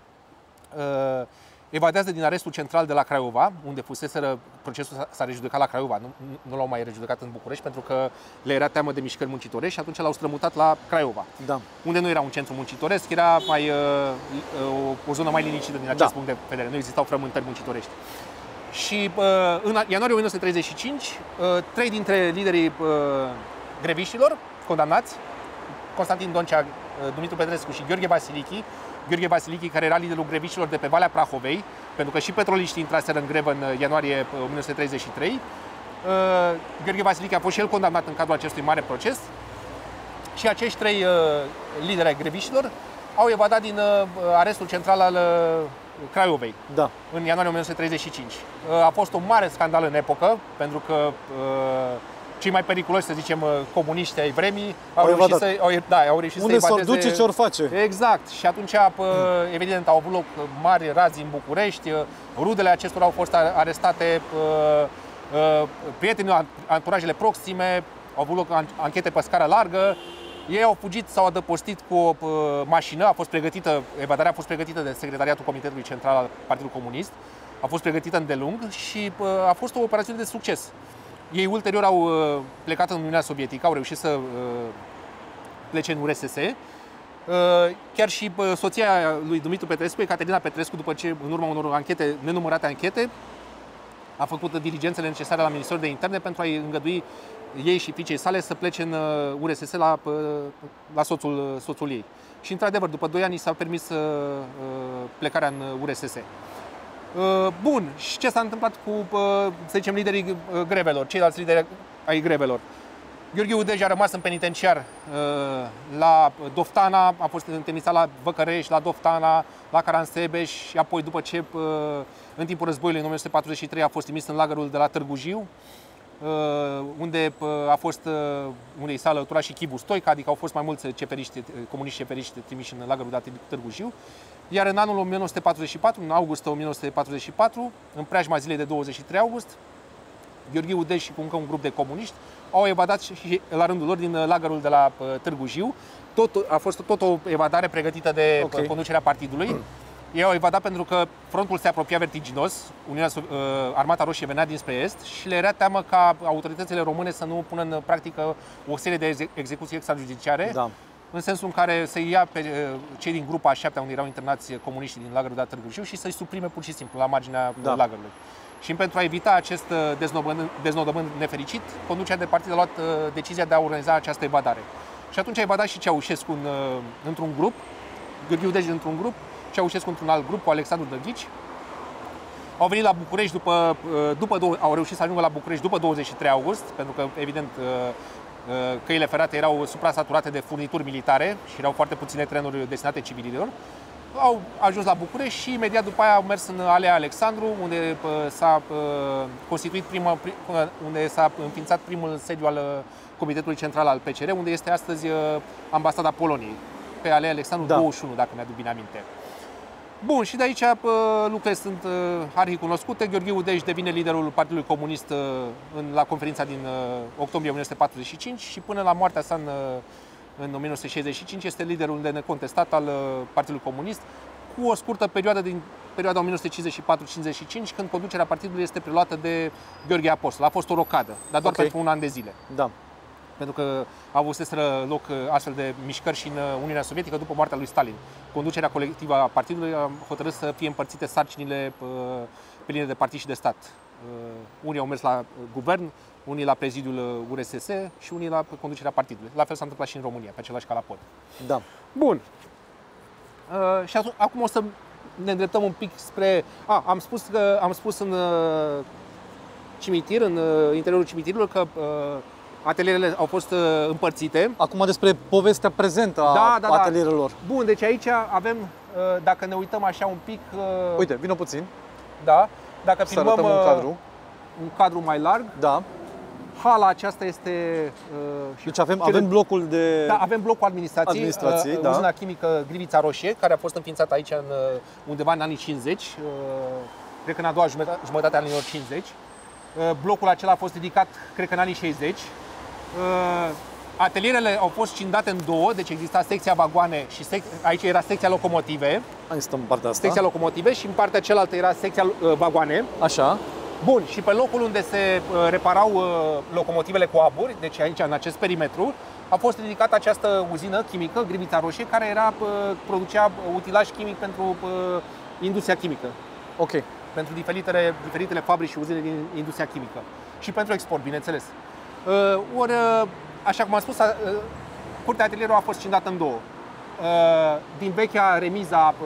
evadează din arestul central de la Craiova, unde fuseseră, procesul s-a rejudecat la Craiova, nu, nu l-au mai rejudecat în București, pentru că le era teamă de mișcări muncitorești și atunci l-au strămutat la Craiova, da. Unde nu era un centru muncitoresc, era mai, o, o zonă mai liniștită din acest da. punct de vedere, nu existau frământări muncitorești. Și în ianuarie o mie nouă sute treizeci și cinci, trei dintre liderii greviștilor condamnați, Constantin Doncea, Dumitru Petrescu și Gheorghe Vasilichi, Gheorghe Vasilichi, care era liderul greviștilor de pe Valea Prahovei, pentru că și petroliștii intraseră în grevă în ianuarie o mie nouă sute treizeci și trei. Gheorghe Vasilichi a fost și el condamnat în cadrul acestui mare proces și acești trei lideri ai greviștilor au evadat din arestul central al Craiovei, da. În ianuarie o mie nouă sute treizeci și cinci. A fost un mare scandal în epocă, pentru că cei mai periculoși, să zicem, comuniști ai vremii au, au reușit să, au, da, au reușit Unde să evadeze... Unde s-or duce, ce-or face. Exact. Și atunci, evident, au avut loc mari razii în București, rudele acestora au fost arestate, prietenii, anturajele proxime, au avut loc anchete pe scară largă. Ei au fugit, s-au adăpostit cu o mașină, a fost pregătită, evadarea a fost pregătită de Secretariatul Comitetului Central al Partidului Comunist, a fost pregătită îndelung și a fost o operațiune de succes. Ei ulterior au plecat în Uniunea Sovietică, au reușit să plece în U R S S. Chiar și soția lui Dumitru Petrescu, Ecaterina Petrescu, după ce, în urma unor anchete, nenumărate anchete, a făcut diligențele necesare la Ministerul de Interne pentru a-i îngădui ei și fiicei sale să plece în U R S S la, la soțul, soțul ei. Și, într-adevăr, după doi ani s-a permis plecarea în U R S S. Bun, și ce s-a întâmplat cu, să zicem, liderii grevelor, ceilalți lideri ai grevelor? Gheorghe Udej a rămas în penitenciar la Doftana, a fost întemnițat la Văcărești, la Doftana, la Caransebeș și apoi, după ce, în timpul războiului, în o mie nouă sute patruzeci și trei, a fost trimis în lagărul de la Târgu Jiu, unde a fost, unde i s-a alăturat și Chivu Stoica, adică au fost mai mulți ceperiști, comuniști ceperiști trimiși în lagărul de la Târgu Jiu. Iar în anul o mie nouă sute patruzeci și patru, în august o mie nouă sute patruzeci și patru, în preajma zilei de douăzeci și trei august, Gheorghe Udej și cu încă un grup de comuniști au evadat și la rândul lor din lagărul de la Târgu Jiu. Tot, a fost tot o evadare pregătită de okay. conducerea partidului. Ei au evadat pentru că frontul se apropia vertiginos, Uniunea, Armata Roșie venea dinspre est și le era teamă ca autoritățile române să nu pună în practică o serie de execuții extrajudiciare. Da. În sensul în care să ia pe cei din grupa a șaptea, unde erau internați comuniștii din lagărul de la Târgu Jiu, și să-i suprime pur și simplu la marginea da. lagărului. Și pentru a evita acest deznodământ nefericit, conducerea de partid a luat decizia de a organiza această evadare. Și atunci a evadat și Ceaușescu în, într-un grup, Gheorghe Udej într-un grup, Ceaușescu într-un alt grup cu Alexandru Dăghici. Au venit la București după, după au reușit să ajungă la București după douăzeci și trei august, pentru că, evident, căile ferate erau supra-saturate de furnituri militare și erau foarte puține trenuri destinate civililor. Au ajuns la București și imediat după aia au mers în Alea Alexandru, unde s-a constituit prima, unde s-a înființat primul sediu al Comitetului Central al P C R, unde este astăzi ambasada Poloniei, pe Alea Alexandru da. douăzeci și unu, dacă mi-aduc bine aminte. Bun, și de aici lucrurile sunt arhicunoscute. Gheorghe Udej devine liderul Partidului Comunist în, la conferința din octombrie o mie nouă sute patruzeci și cinci și până la moartea sa în, în o mie nouă sute șaizeci și cinci este liderul de necontestat al Partidului Comunist, cu o scurtă perioadă din perioada o mie nouă sute cincizeci și patru cincizeci și cinci, când conducerea partidului este preluată de Gheorghe Apostol. A fost o rocadă, dar doar okay. pentru un an de zile. Da. Pentru că a avut loc astfel de mișcări și în Uniunea Sovietică după moartea lui Stalin. Conducerea colectivă a partidului a hotărât să fie împărțite sarcinile pe linie de partid și de stat unii au mers la guvern, unii la prezidiul U R S S și unii la conducerea partidului. La fel s-a întâmplat și în România, pe același calapod. Da. Bun. Uh, și atunci, acum o să ne îndreptăm un pic spre... A, am spus, că, am spus în uh, cimitir, în uh, interiorul cimitirilor, că uh, atelierele au fost uh, împărțite. Acum despre povestea prezentă a da, da, atelierelor. Da. Bun, deci aici avem, uh, dacă ne uităm așa un pic... Uh, Uite, vină puțin. Da. Dacă să filmăm arătăm un cadru. un cadru mai larg, da. hala aceasta este... Uh, deci avem, cele... avem blocul de... Da, avem blocul administrației, administrației uh, da. uzina chimică Grivița Roșie, care a fost înființată aici în, undeva în anii cincizeci, uh, cred că în a doua jumătate, jumătate a anilor cincizeci. Uh, blocul acela a fost ridicat, cred că în anii șaizeci. Uh, atelierele au fost scindate în două, deci exista secția vagoane și sec... aici era secția locomotive. Aici stăm în partea asta. Secția locomotive și în partea cealaltă era secția uh, vagoane. Așa. Bun, și pe locul unde se uh, reparau uh, locomotivele cu aburi, deci aici în acest perimetru, a fost ridicată această uzină chimică, Grivița Roșie, care era, uh, producea utilaj chimic pentru uh, industria chimică. Ok. Pentru diferitele, diferitele fabrici și uzine din industria chimică. Și pentru export, bineînțeles. Uh, ori, uh, așa cum am spus, uh, curtea atelierului a fost scindată în două. Uh, din vechea remiza,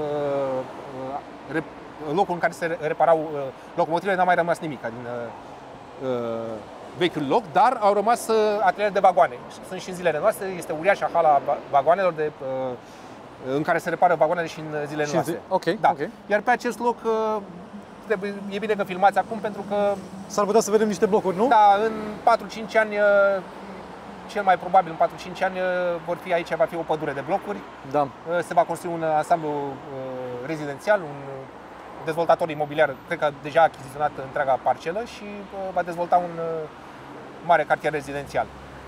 uh, uh, locul în care se reparau uh, locomotivele, n-a mai rămas nimic din uh, vechiul loc, dar au rămas uh, ateliere de vagoane. Sunt și în zilele noastre, este uriașa hala vagoanelor de, uh, în care se repară vagoanele și în zilele și noastre. Ok, da. ok. Iar pe acest loc uh, trebuie, e bine că filmați acum, pentru că... S-ar putea să vedem niște blocuri, nu? Da, în patru-cinci ani, uh, cel mai probabil în patru-cinci ani, uh, vor fi aici, va fi o pădure de blocuri. Da. Uh, se va construi un ansamblu uh, rezidențial, un dezvoltator imobiliar, cred că deja a achiziționat întreaga parcelă și uh, va dezvolta un uh, mare cartier rezidențial.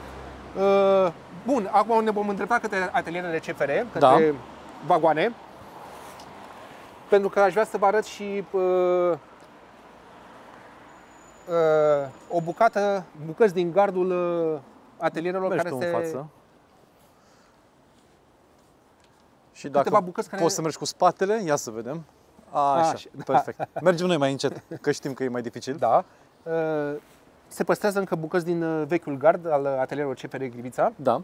Uh, bun, acum ne vom îndrepta către atelierele C F R, către da. vagoane, pentru că aș vrea să vă arăt și uh, uh, o bucată, bucăți din gardul uh, atelierelor. Mergi care tu se... în față. Și dacă bucăți care... poți să mergi cu spatele, ia să vedem. A, așa, așa, perfect. Da. Mergem noi mai încet, că știm că e mai dificil. Da. Se păstrează încă bucăți din vechiul gard al atelierului C F R Grivița. Da.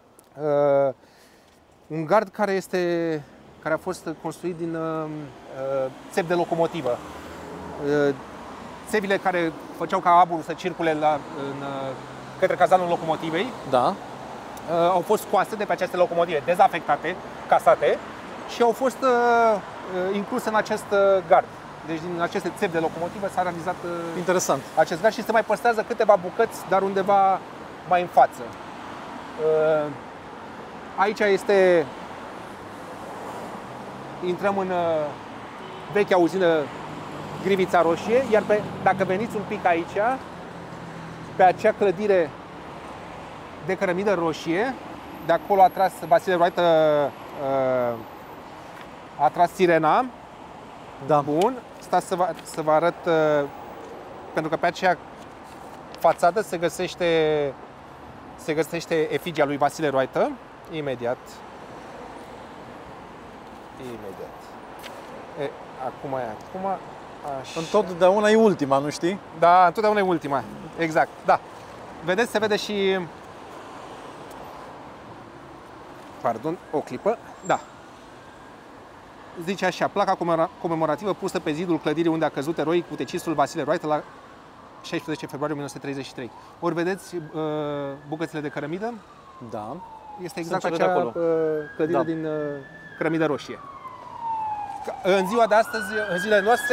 Un gard care, este, care a fost construit din țevi de locomotivă. Țevile care făceau ca aburul să circule la, în, către cazanul locomotivei. Da. Au fost scoase de pe aceste locomotive, dezafectate, casate și au fost incluse în acest gard. Deci din aceste țevi de locomotive s-a realizat interesant acest gard și se mai păstrează câteva bucăți, dar undeva mai în față. Aici este... Intrăm în vechea uzină Grivița Roșie, iar pe, dacă veniți un pic aici, pe acea clădire de cărămidă roșie, de acolo a tras Vasile Roaită, a tras sirena. Da. Bun. Stați să vă, să vă arăt, pentru că pe acea fațadă se găsește, se găsește efigia lui Vasile Roaită. Imediat. Imediat. E, acum e, acum. Așa. Întotdeauna e ultima, nu știi? Da, întotdeauna e ultima. Exact, da. Vedeți, se vede și... Pardon, o clipă. Da. Zice așa, placa comemorativă pusă pe zidul clădirii unde a căzut eroic utecistul Vasile Roaită la șaisprezece februarie o mie nouă sute treizeci și trei. Ori vedeți uh, bucățile de cărămidă? Da. Este exact acea uh, clădire da. din uh, cărămidă roșie. În ziua de astăzi, în zilele noastre,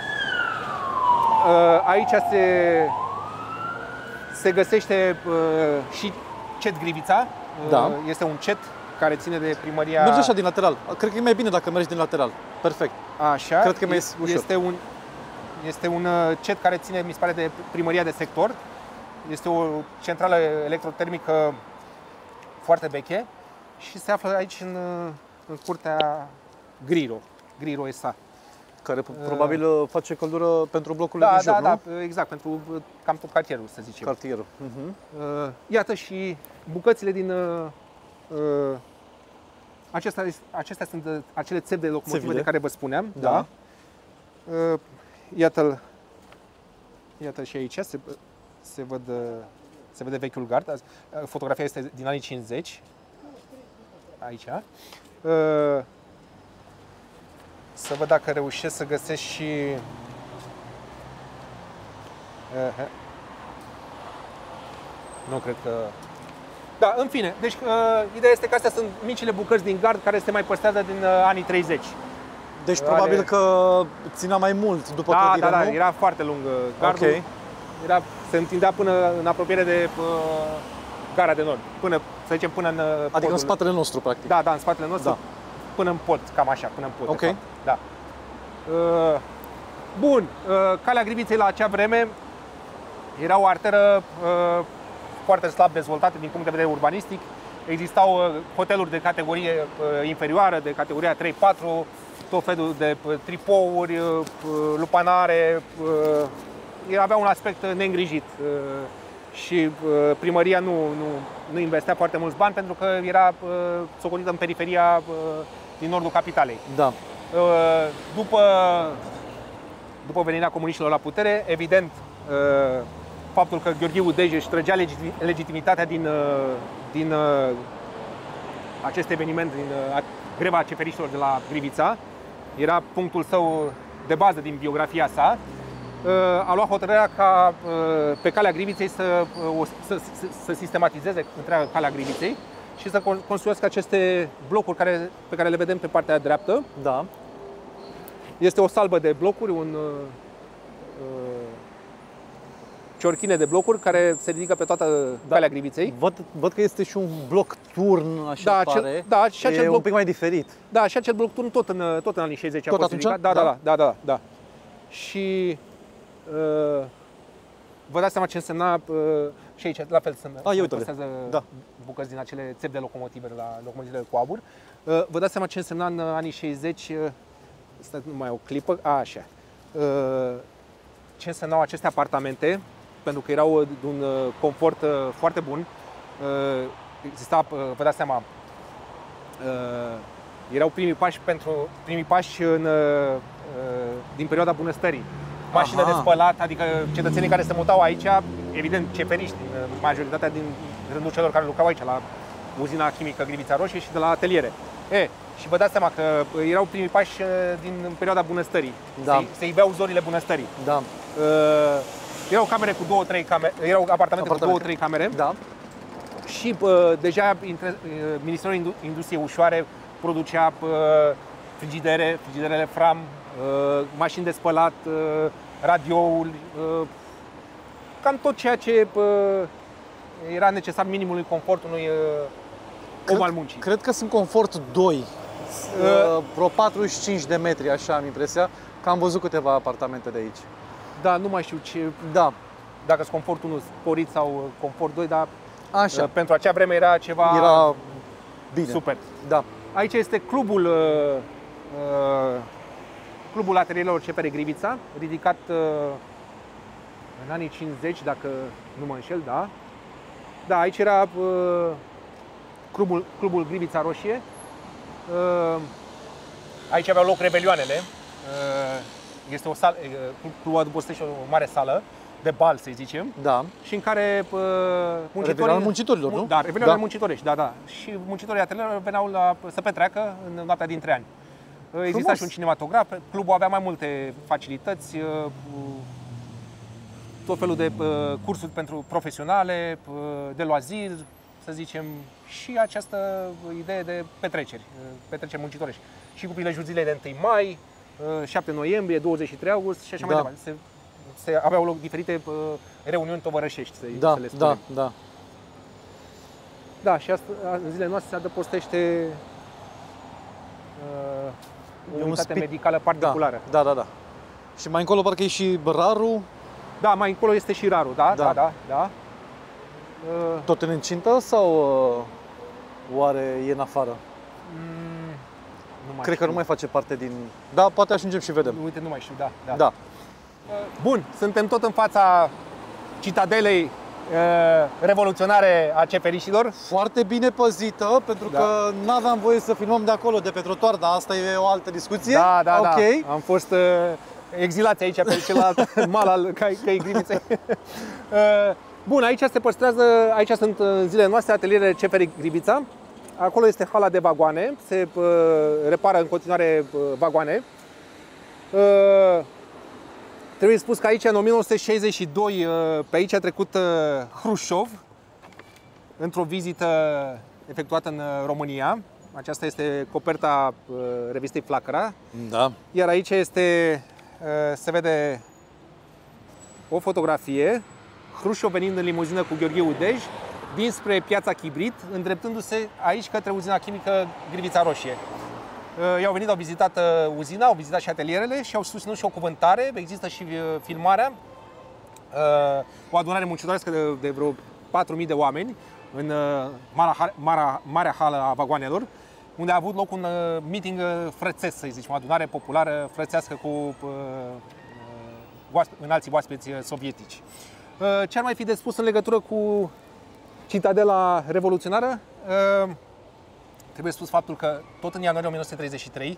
uh, aici se, se găsește uh, și cet Grivița. Uh, da. Este un cet care ține de primăria... Mergi așa din lateral. Cred că e mai bine dacă mergi din lateral. Perfect. Așa. Cred că e mai ușor. Este un, este un cet care ține, mi se pare, de primăria de sector. Este o centrală electrotermică foarte veche și se află aici în, în curtea Griro. Griro S A. Care probabil uh, face căldură pentru blocurile da, din jur, da, nu? Da, da, exact, pentru cam tot cartierul, să zicem. Cartierul. Uh-huh. Uh, iată și bucățile din... Uh, uh, acestea, acestea sunt uh, acele țevi de locomotive Țevile. de care vă spuneam. Da. Da. Uh, iată-l Iată și aici se, se, văd, se vede vechiul gard. Fotografia este din anii cincizeci. Aici. Să văd dacă reușesc să găsesc și... Nu cred că... Da, în fine. Deci, ideea este că astea sunt micile bucăți din gard care se mai păstrează din anii treizeci. Deci probabil Are... că ținea mai mult după da, clădire, da, da, nu? era foarte lung gardul. Okay. Era, se întindea până în apropiere de uh, Gara de Nord. Până, să zicem, până în Adică podul. în spatele nostru, practic. Da, da, în spatele nostru. Da. Până în pod, cam așa, până în pod. Ok. De fapt. Da. Uh, bun, uh, Calea Griviței la acea vreme era o arteră uh, foarte slab dezvoltată din punct de vedere urbanistic. Existau uh, hoteluri de categorie uh, inferioară, de categoria trei patru, tot felul de uh, tripouri, uh, lupanare. Uh, avea un aspect neîngrijit uh, și uh, primăria nu, nu, nu investea foarte mulți bani pentru că era uh, socolită în periferia uh, din nordul capitalei. Da. Uh, după, după venirea comuniștilor la putere, evident, uh, faptul că Gheorghe Udeje își trăgea legitimitatea din, din acest eveniment, din greva ceferiștilor de la Grivița, era punctul său de bază din biografia sa, a luat hotărârea ca pe Calea Griviței să, să, să, să sistematizeze întreaga Calea Griviței și să construiască aceste blocuri care, pe care le vedem pe partea dreaptă. Da. Este o salbă de blocuri, un ciorchine de blocuri care se ridică pe toată da. Calea Griviței. Văd, văd că este și un bloc turn, așa da, pare. Acel, da, și acel e bloc, un pic mai diferit. Da, și acel bloc turn tot în, tot în anii șaizeci tot a fost atunci? ridicat. Da, da, da, da, da, da. Și uh, vă dați seama ce însemna uh, și aici, la fel, sunt ah, păstrează da. bucăți din acele țepi de locomotive la locomotivele cu abur. Uh, vă dați seama ce însemna în anii șaizeci, uh, stai numai o clipă, a, așa, uh, ce însemnau aceste apartamente, pentru că erau de un confort uh, foarte bun. Uh, exista, uh, vă dați seama, uh, erau primii pași pentru primii pași în, uh, din perioada bunăstării. Mașină Aha. de spălat, adică cetățenii care se mutau aici, evident ceferiști, majoritatea din rândul celor care lucrau aici la uzina chimică Grivița Roșie și de la ateliere. E, și vă dați seama că erau primii pași din perioada bunăstării. Da. Se, se iveau zorile bunăstării. Da. Uh, erau camere cu două, trei camere, erau apartamente, apartamente. cu două, trei camere. Da. Și uh, deja intre, uh, Ministerul Industriei Ușoare producea uh, frigidere, frigiderele Fram, uh, mașini de spălat, uh, radioul, uh, cam tot ceea ce uh, era necesar minimului confort unui uh, om al muncii. Cred că sunt confort doi, uh, vreo patruzeci și cinci de metri, așa am impresia, că am văzut câteva apartamente de aici. Da, nu mai știu ce, da. dacă sunt confort unu sporit sau confort doi, dar așa. Uh, pentru acea vreme era ceva era bine. Super. Da. Aici este clubul uh, uh, clubul atelierelor C P R Grivița, ridicat uh, în anii cincizeci, dacă nu mă înșel, da. Da, aici era uh, clubul, clubul Grivița Roșie. Uh, aici aveau loc rebelioanele. Uh, este o sală, uh, clubul adăpostește o mare sală de bal, să zicem. Da. Și în care uh, muncitorii... Rebelioanele muncitorilor, nu? Da, rebelioanele da. muncitorești, da, da. Și muncitorii atelierelor veneau la, să petreacă în noaptea dintre ani. Frumos. Exista și un cinematograf, clubul avea mai multe facilități, tot felul de cursuri pentru profesionale, de loazir, să zicem, și această idee de petreceri, petreceri muncitorești. Și cu prilejul zilei de întâi mai, șapte noiembrie, douăzeci și trei august și așa da. mai departe. Se, se aveau loc diferite reuniuni tovărășești, să, da, să le spunem. Da, da. Da, și asta, în zilele noastre se adăpostește uh, o unitate medicală particulară. Da, da, da, da. Și mai încolo parcă e și Raru. Da, mai încolo este și Raru, da, da, da, da. da. Uh, Tot în incintă sau uh, oare e în afară? Mm, nu mai Cred știu. că nu mai face parte din... Da, poate ajungem și vedem. Uite, nu mai știu, da. Da. da. Uh, bun, suntem tot în fața citadelei revoluționare a ceferiștilor. Foarte bine păzită, pentru da. că n-aveam voie să filmăm de acolo, de pe trotuar, dar asta e o altă discuție. Da, da, okay. da. Am fost, exilați aici pe celălalt mal al căi, căi Griviței. Bun, aici se păstrează, aici sunt în zilele noastre atelierele C F R Grivița. Acolo este hala de vagoane, se uh, repară în continuare uh, vagoane. Uh, trebuie spus că aici în o mie nouă sute șaizeci și doi uh, pe aici a trecut uh, Hrușov într-o vizită efectuată în România. Aceasta este coperta uh, revistei Flacăra. Da. Iar aici este, uh, se vede o fotografie, Hrușov venind în limuzină cu Gheorghe Udej dinspre piața Chibrit, îndreptându-se aici către uzina chimică Grivița Roșie. I-au venit, au vizitat uzina, au vizitat și atelierele și au susținut și o cuvântare, există și filmarea, o adunare muncitorească de, de vreo patru mii de oameni în marea, marea, marea hală a vagoanelor, unde a avut loc un meeting frățesc, să zicem, o adunare populară frățească cu înalții oaspeți sovietici. Ce ar mai fi de spus în legătură cu Citadela revoluționară? Trebuie spus faptul că tot în ianuarie o mie nouă sute treizeci și trei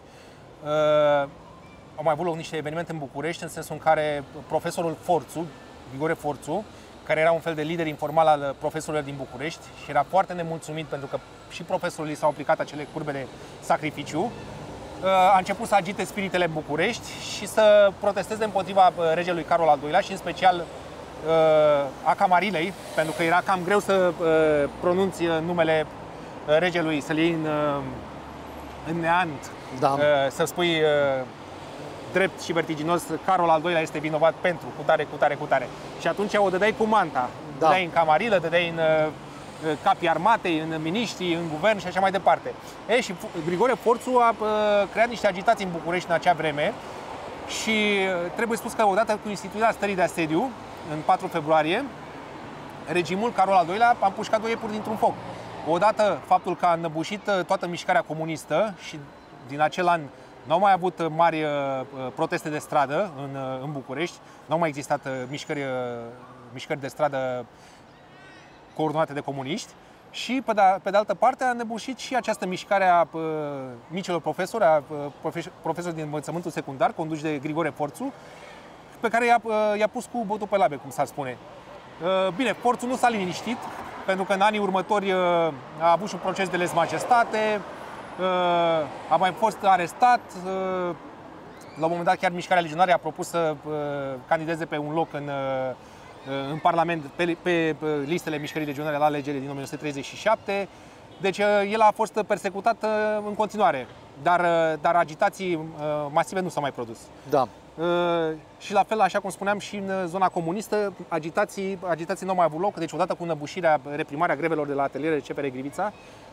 au mai avut loc niște evenimente în București, în sensul în care profesorul Forțu, Grigore Forțu, care era un fel de lider informal al profesorilor din București și era foarte nemulțumit pentru că și profesorul i s-au aplicat acele curbe de sacrificiu, a început să agite spiritele în București și să protesteze împotriva regelui Carol al doilea și în special a Camarilei, pentru că era cam greu să pronunți numele regelui, să-l iei în, în neant, da. Să spui drept și vertiginos, Carol al doilea este vinovat pentru cutare, cutare, cutare. Și atunci o dădeai cu manta, da. dădeai în Camarilă, dădeai în capii armatei, în miniștri, în guvern și așa mai departe. E, și Grigore Forțu a creat niște agitații în București în acea vreme și trebuie spus că odată cu instituirea stării de asediu, în patru februarie, regimul Carol al doilea a împușcat doi iepuri dintr-un foc. Odată faptul că a înăbușit toată mișcarea comunistă și din acel an n-au mai avut mari proteste de stradă în, în București, n-au mai existat mișcări, mișcări de stradă coordonate de comuniști și pe de, pe de altă parte a înăbușit și această mișcare a micilor profesori, a profesori din învățământul secundar, conduși de Grigore Forțu, pe care i-a, i-a pus cu botul pe labe, cum s-ar spune. Bine, Forțu nu s-a liniștit, pentru că în anii următori a avut și un proces de lez-majestate, a mai fost arestat, la un moment dat chiar mișcarea legionarie a propus să candideze pe un loc în, în Parlament, pe, pe listele mișcării legionare la alegerile din o mie nouă sute treizeci și șapte, deci el a fost persecutat în continuare, dar, dar agitații masive nu s-au mai produs. Da. Și la fel, așa cum spuneam, și în zona comunistă, agitații, agitații nu au mai avut loc, deci odată cu înăbușirea, reprimarea grevelor de la atelierele C F R Grivița,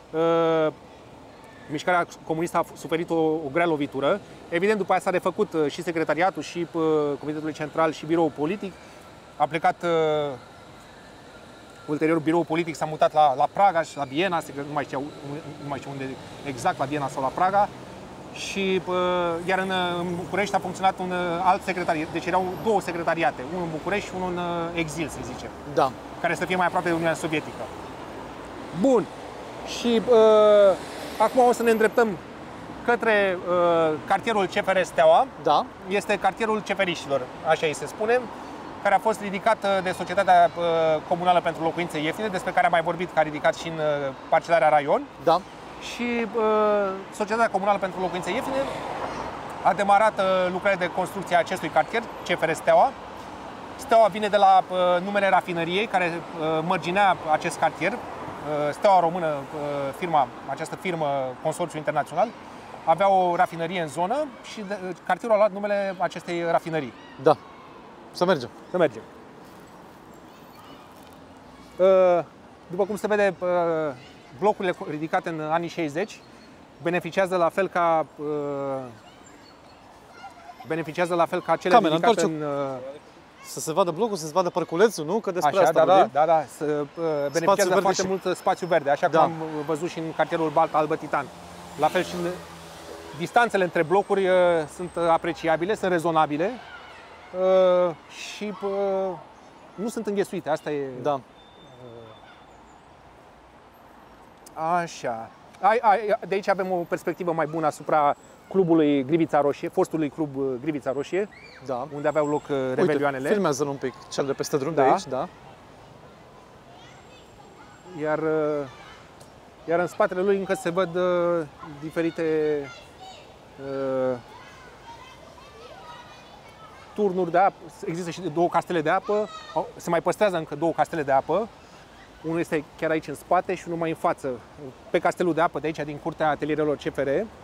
mișcarea comunistă a suferit o, o grea lovitură. Evident, după aia s-a refăcut și secretariatul, și Comitetul Central, și biroul politic. A plecat, ulterior, biroul politic s-a mutat la, la Praga și la Viena, nu mai știu, nu mai știu unde exact, la Viena sau la Praga. Și, iar în, în București a funcționat un alt secretariat, deci erau două secretariate, unul în București și unul în exil, să zicem, da. Care să fie mai aproape de Uniunea Sovietică. Bun, și uh, acum o să ne îndreptăm către uh, cartierul C F R Steaua, da. Este cartierul ceferiștilor, așa îi se spune, care a fost ridicat de Societatea uh, Comunală pentru Locuințe Ieftine, despre care am mai vorbit, că a ridicat și în uh, parcelarea Raion. Da. Și uh, Societatea Comunală pentru Locuințe Ieftine a demarat uh, lucrările de construcție a acestui cartier, C F R Steaua. Steaua vine de la uh, numele rafinăriei care uh, mărginea acest cartier. Uh, Steaua Română, uh, firma, această firmă, consorțiu internațional, avea o rafinărie în zonă și de, uh, cartierul a luat numele acestei rafinării. Da. Să mergem. Să mergem. Uh, după cum se vede, uh, blocurile ridicate în anii șaizeci beneficiază la fel ca uh, beneficiază la fel ca cele Camera, ridicate în uh, să se vadă blocul, să se vadă parculețul, nu? Că despre așa, asta da, vorbim. da, da, da, să uh, beneficiază foarte și... mult spațiu verde, așa da. cum am văzut și în cartierul Balt Albă Titan. La fel și în, distanțele între blocuri uh, sunt apreciabile, sunt rezonabile uh, și uh, nu sunt înghesuite. Asta e. Da. Așa. De aici avem o perspectivă mai bună asupra clubului Grivița Roșie, fostului club Grivița Roșie, Da. unde aveau loc rebelioanele. Uite, filmează-l un pic, cel de peste drum Da. de aici, da. Iar, iar în spatele lui încă se văd uh, diferite uh, turnuri de apă. Există și două castele de apă. Se mai păstrează încă două castele de apă. Unul este chiar aici în spate și unul mai în față. Pe castelul de apă de aici, din curtea atelierelor C F R, uh,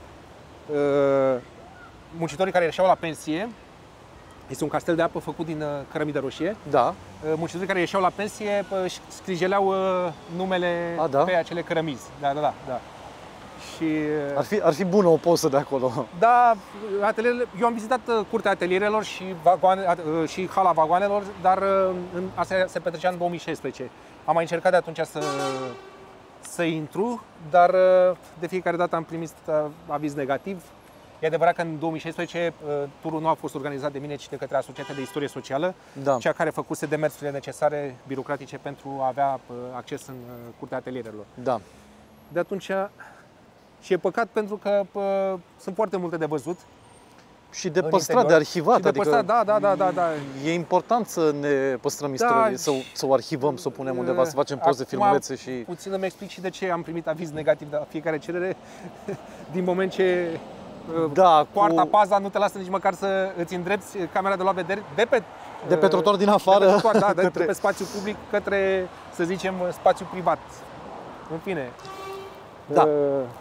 muncitorii care ieșeau la pensie, este un castel de apă făcut din uh, cărămidă roșie. Da. Uh, muncitorii care ieșeau la pensie uh, scrijeleau uh, numele A, da? pe acele cărămizi. Da, da, da. da. Și, uh, Ar fi, ar fi bună o poză de acolo. da, atelierele, eu am vizitat uh, curtea atelierelor și, vagoane, uh, și hala vagoanelor, dar uh, în, asta se petrecea în două mii șaisprezece. Am mai încercat de atunci să, să intru, dar uh, de fiecare dată am primit uh, aviz negativ. E adevărat că în două mii șaisprezece uh, turul nu a fost organizat de mine, ci de către Asociația de Istorie Socială, Da. cea care făcuse demersurile necesare birocratice pentru a avea uh, acces în uh, curtea atelierelor. Da. De atunci, și e păcat pentru că uh, sunt foarte multe de văzut. Și de În păstrat, interior. de arhivat. Și de adică păstrat, da, da, da, da, da. E important să ne păstrăm istorie, să, și- să o arhivăm, să o punem undeva, să facem poze, Acum, filmulețe și... puțin îmi explic și de ce am primit aviz negativ de la fiecare cerere, din moment ce uh, Da, poarta, cu, paza nu te lasă nici măcar să îți îndrepți camera de luat vedere de pe, de pe uh, trotuar din de afară. pe, trotuar, da, de, către- de pe spațiu public către, să zicem, spațiu privat. În fine. Da. Uh,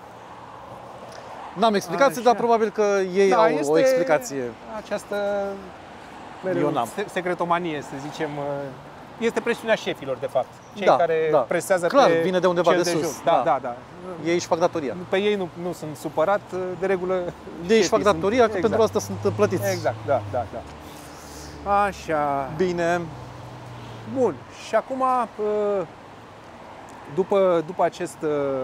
N-am explicații, Așa. dar probabil că ei Da, au este o explicație. această Eu n-am. se- secretomanie, să zicem. Este presiunea șefilor, de fapt. Cei Da, care da. presează Clar, pe vine de undeva cel de sus, jos. Da, da. da, da. Ei își fac datoria. Pe ei nu, nu sunt supărat, de regulă. Ei își șefii fac sunt- datoria, că exact. pentru asta sunt plătiți. Exact, da, da, da. Așa. Bine. Bun. Și acum, după, după acest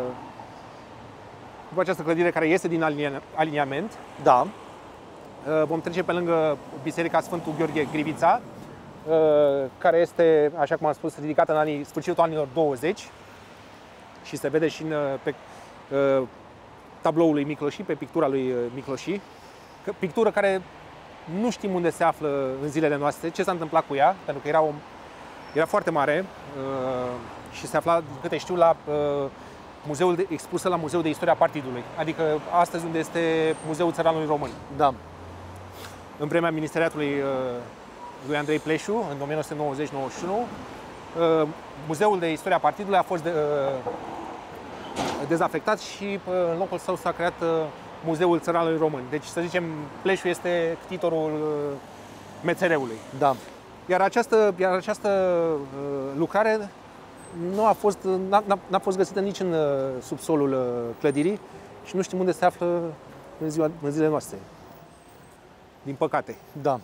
după această clădire care este din alinia- aliniament, Da. vom trece pe lângă Biserica Sfântul Gheorghe Grivița, care este, așa cum am spus, ridicată în anii, sfârșitul anilor douăzeci și se vede și în, pe tabloul lui Micloși, pe pictura lui Micloși, pictură care nu știm unde se află în zilele noastre, ce s-a întâmplat cu ea, pentru că era, o, era foarte mare și se afla, din câte știu, la muzeul de, expusă la Muzeul de Istoria Partidului, adică astăzi unde este Muzeul Țăranului Român. Da. În vremea ministeriatului lui Andrei Pleșu, în o mie nouă sute nouăzeci nouăzeci și unu, Muzeul de Istoria Partidului a fost de, dezafectat și în locul său s-a creat Muzeul Țăranului Român. Deci, să zicem, Pleșu este ctitorul mețereului. Da. Iar această, iar această lucrare nu a fost, n-a, n-a fost găsită nici în subsolul clădirii și nu știm unde se află în, ziua, în zilele noastre. Din păcate. Da.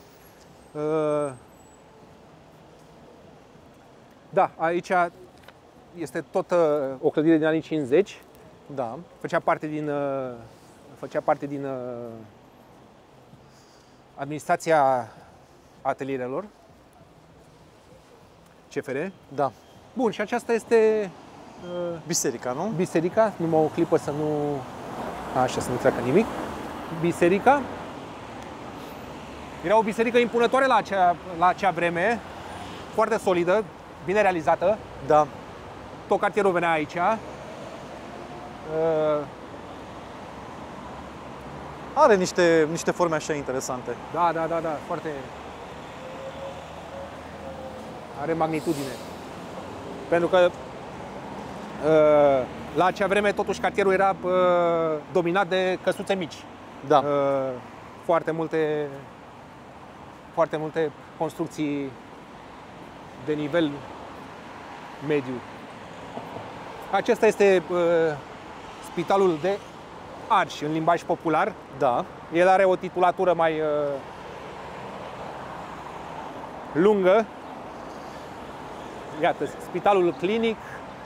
Da, aici este tot o clădire din anii cincizeci. Da. Făcea parte din, făcea parte din administrația atelierelor C F R. Da. Bun, și aceasta este Biserica, nu? biserica, numai o clipă să nu... Așa, să nu treacă nimic. Biserica. Era o biserică impunătoare la acea, la acea vreme, foarte solidă, bine realizată. Da. Tot cartierul venea aici. Uh, Are niște, niște forme așa interesante. da, da, da, da, foarte... Are magnitudine. Pentru că uh, la acea vreme, totuși, cartierul era uh, dominat de căsuțe mici. Da. Uh, foarte multe, foarte multe construcții de nivel mediu. Acesta este uh, spitalul de Arși, în limbaj popular. Da. El are o titulatură mai uh, lungă. Iată, spitalul clinic,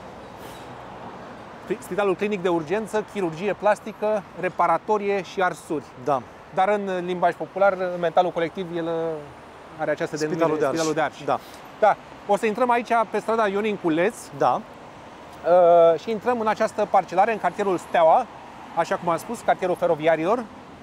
spitalul clinic de urgență, chirurgie plastică, reparatorie și arsuri. Da. Dar în limbaj popular, în mentalul colectiv, el are această denumire, Spitalul de Arși. Spitalul de Arși. Da. Da. O să intrăm aici pe strada Ionin Culeț Da. uh, și intrăm în această parcelare, în cartierul Steaua, așa cum am spus, cartierul feroviarilor.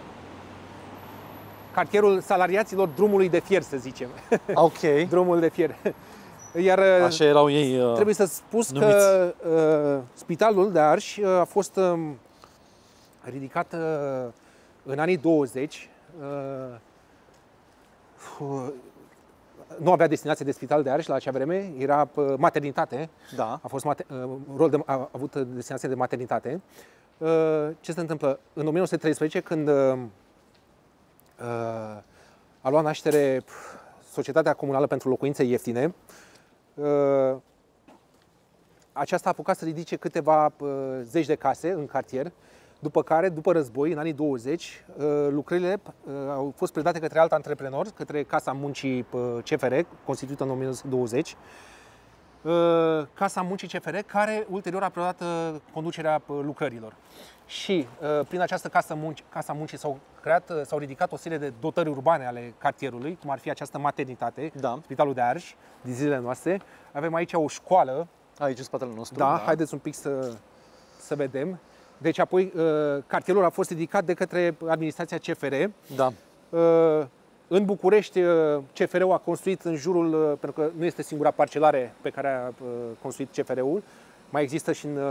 cartierul salariaților drumului de fier, să zicem. Ok. Drumul de fier. Iar așa erau ei uh, trebuie să spus numiți. că uh, spitalul de Arș uh, a fost uh, ridicat uh, în anii douăzeci. Uh, uh, nu avea destinație de spital de Arș la acea vreme, era uh, maternitate. Da. A fost mater, uh, rol de, a avut destinație de maternitate. Uh, ce se întâmplă? În o mie nouă sute treisprezece, când uh, uh, a luat naștere Societatea Comunală pentru Locuințe Ieftine, uh, aceasta a apucat să ridice câteva uh, zeci de case în cartier, după care, după război, în anii douăzeci, uh, lucrările uh, au fost predate către alt antreprenor, către Casa Muncii uh, C F R, constituită în o mie nouă sute douăzeci, Casa Muncii C F R, care ulterior a preluat conducerea lucrărilor. Și prin această Casa Muncii, Casa Muncii s-au creat, s-au ridicat o serie de dotări urbane ale cartierului, cum ar fi această maternitate, da. Spitalul de Arș, din zilele noastre. Avem aici o școală. Aici în spatele nostru. Da, da. haideți un pic să, să vedem. Deci apoi cartierul a fost ridicat de către administrația C F R. Da. În București, C F R-ul a construit în jurul, pentru că nu este singura parcelare pe care a construit C F R-ul, mai există și în,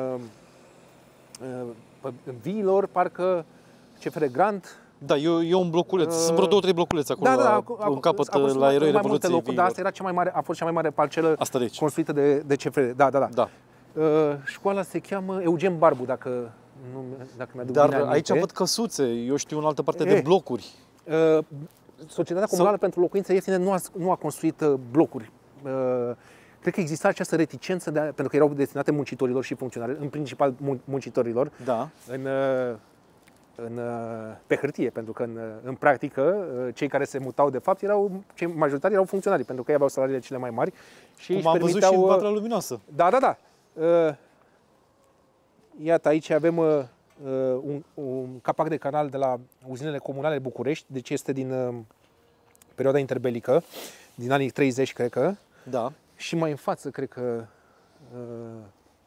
în Viilor, parcă C F R Grand. Da, e, e un bloculeț, uh, sunt vreo două, trei bloculețe acolo, da, da, la, un capăt la Eroi Revoluției locuri, dar asta era cea mai mare, a fost cea mai mare parcelă asta deci. construită de, de C F R. Da, da, da. da. Uh, școala se cheamă Eugen Barbu, dacă, nu, dacă mi-aduc Dar bine aici aminte. văd căsuțe, eu știu, în altă parte e, de blocuri. Uh, Societatea Comunală Sau... pentru Locuințe Ieftine nu a, nu a construit uh, blocuri. Uh, cred că exista această reticență, de a, pentru că erau destinate muncitorilor și funcționarilor, în principal mun muncitorilor, da. în, uh, în, uh, pe hârtie, pentru că în, în practică uh, cei care se mutau de fapt erau, cei majoritari erau funcționari, pentru că ei aveau salariile cele mai mari. Și Cum am văzut și în Vatra Luminoasă. Da, da, da. Uh, iată, aici avem... Uh, Uh, un, un capac de canal de la uzinele comunale București, deci este din uh, perioada interbelică, din anii treizeci, cred că. Da. Și mai în față, cred că uh,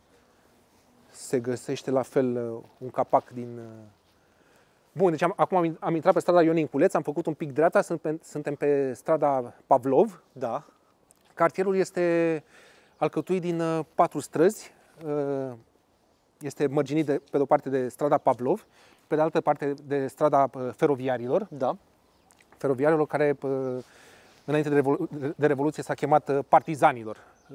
se găsește la fel uh, un capac din... Uh... Bun, deci am, acum am, am intrat pe strada Ion Inculeț, am făcut un pic dreapta, sunt pe, suntem pe strada Pavlov. Da. Cartierul este alcătuit din uh, patru străzi. Uh, Este mărginit de, pe de o parte de strada Pavlov, pe de altă parte de strada feroviarilor. Da. Feroviarilor care, înainte de, Revolu de Revoluție, s-a chemat partizanilor.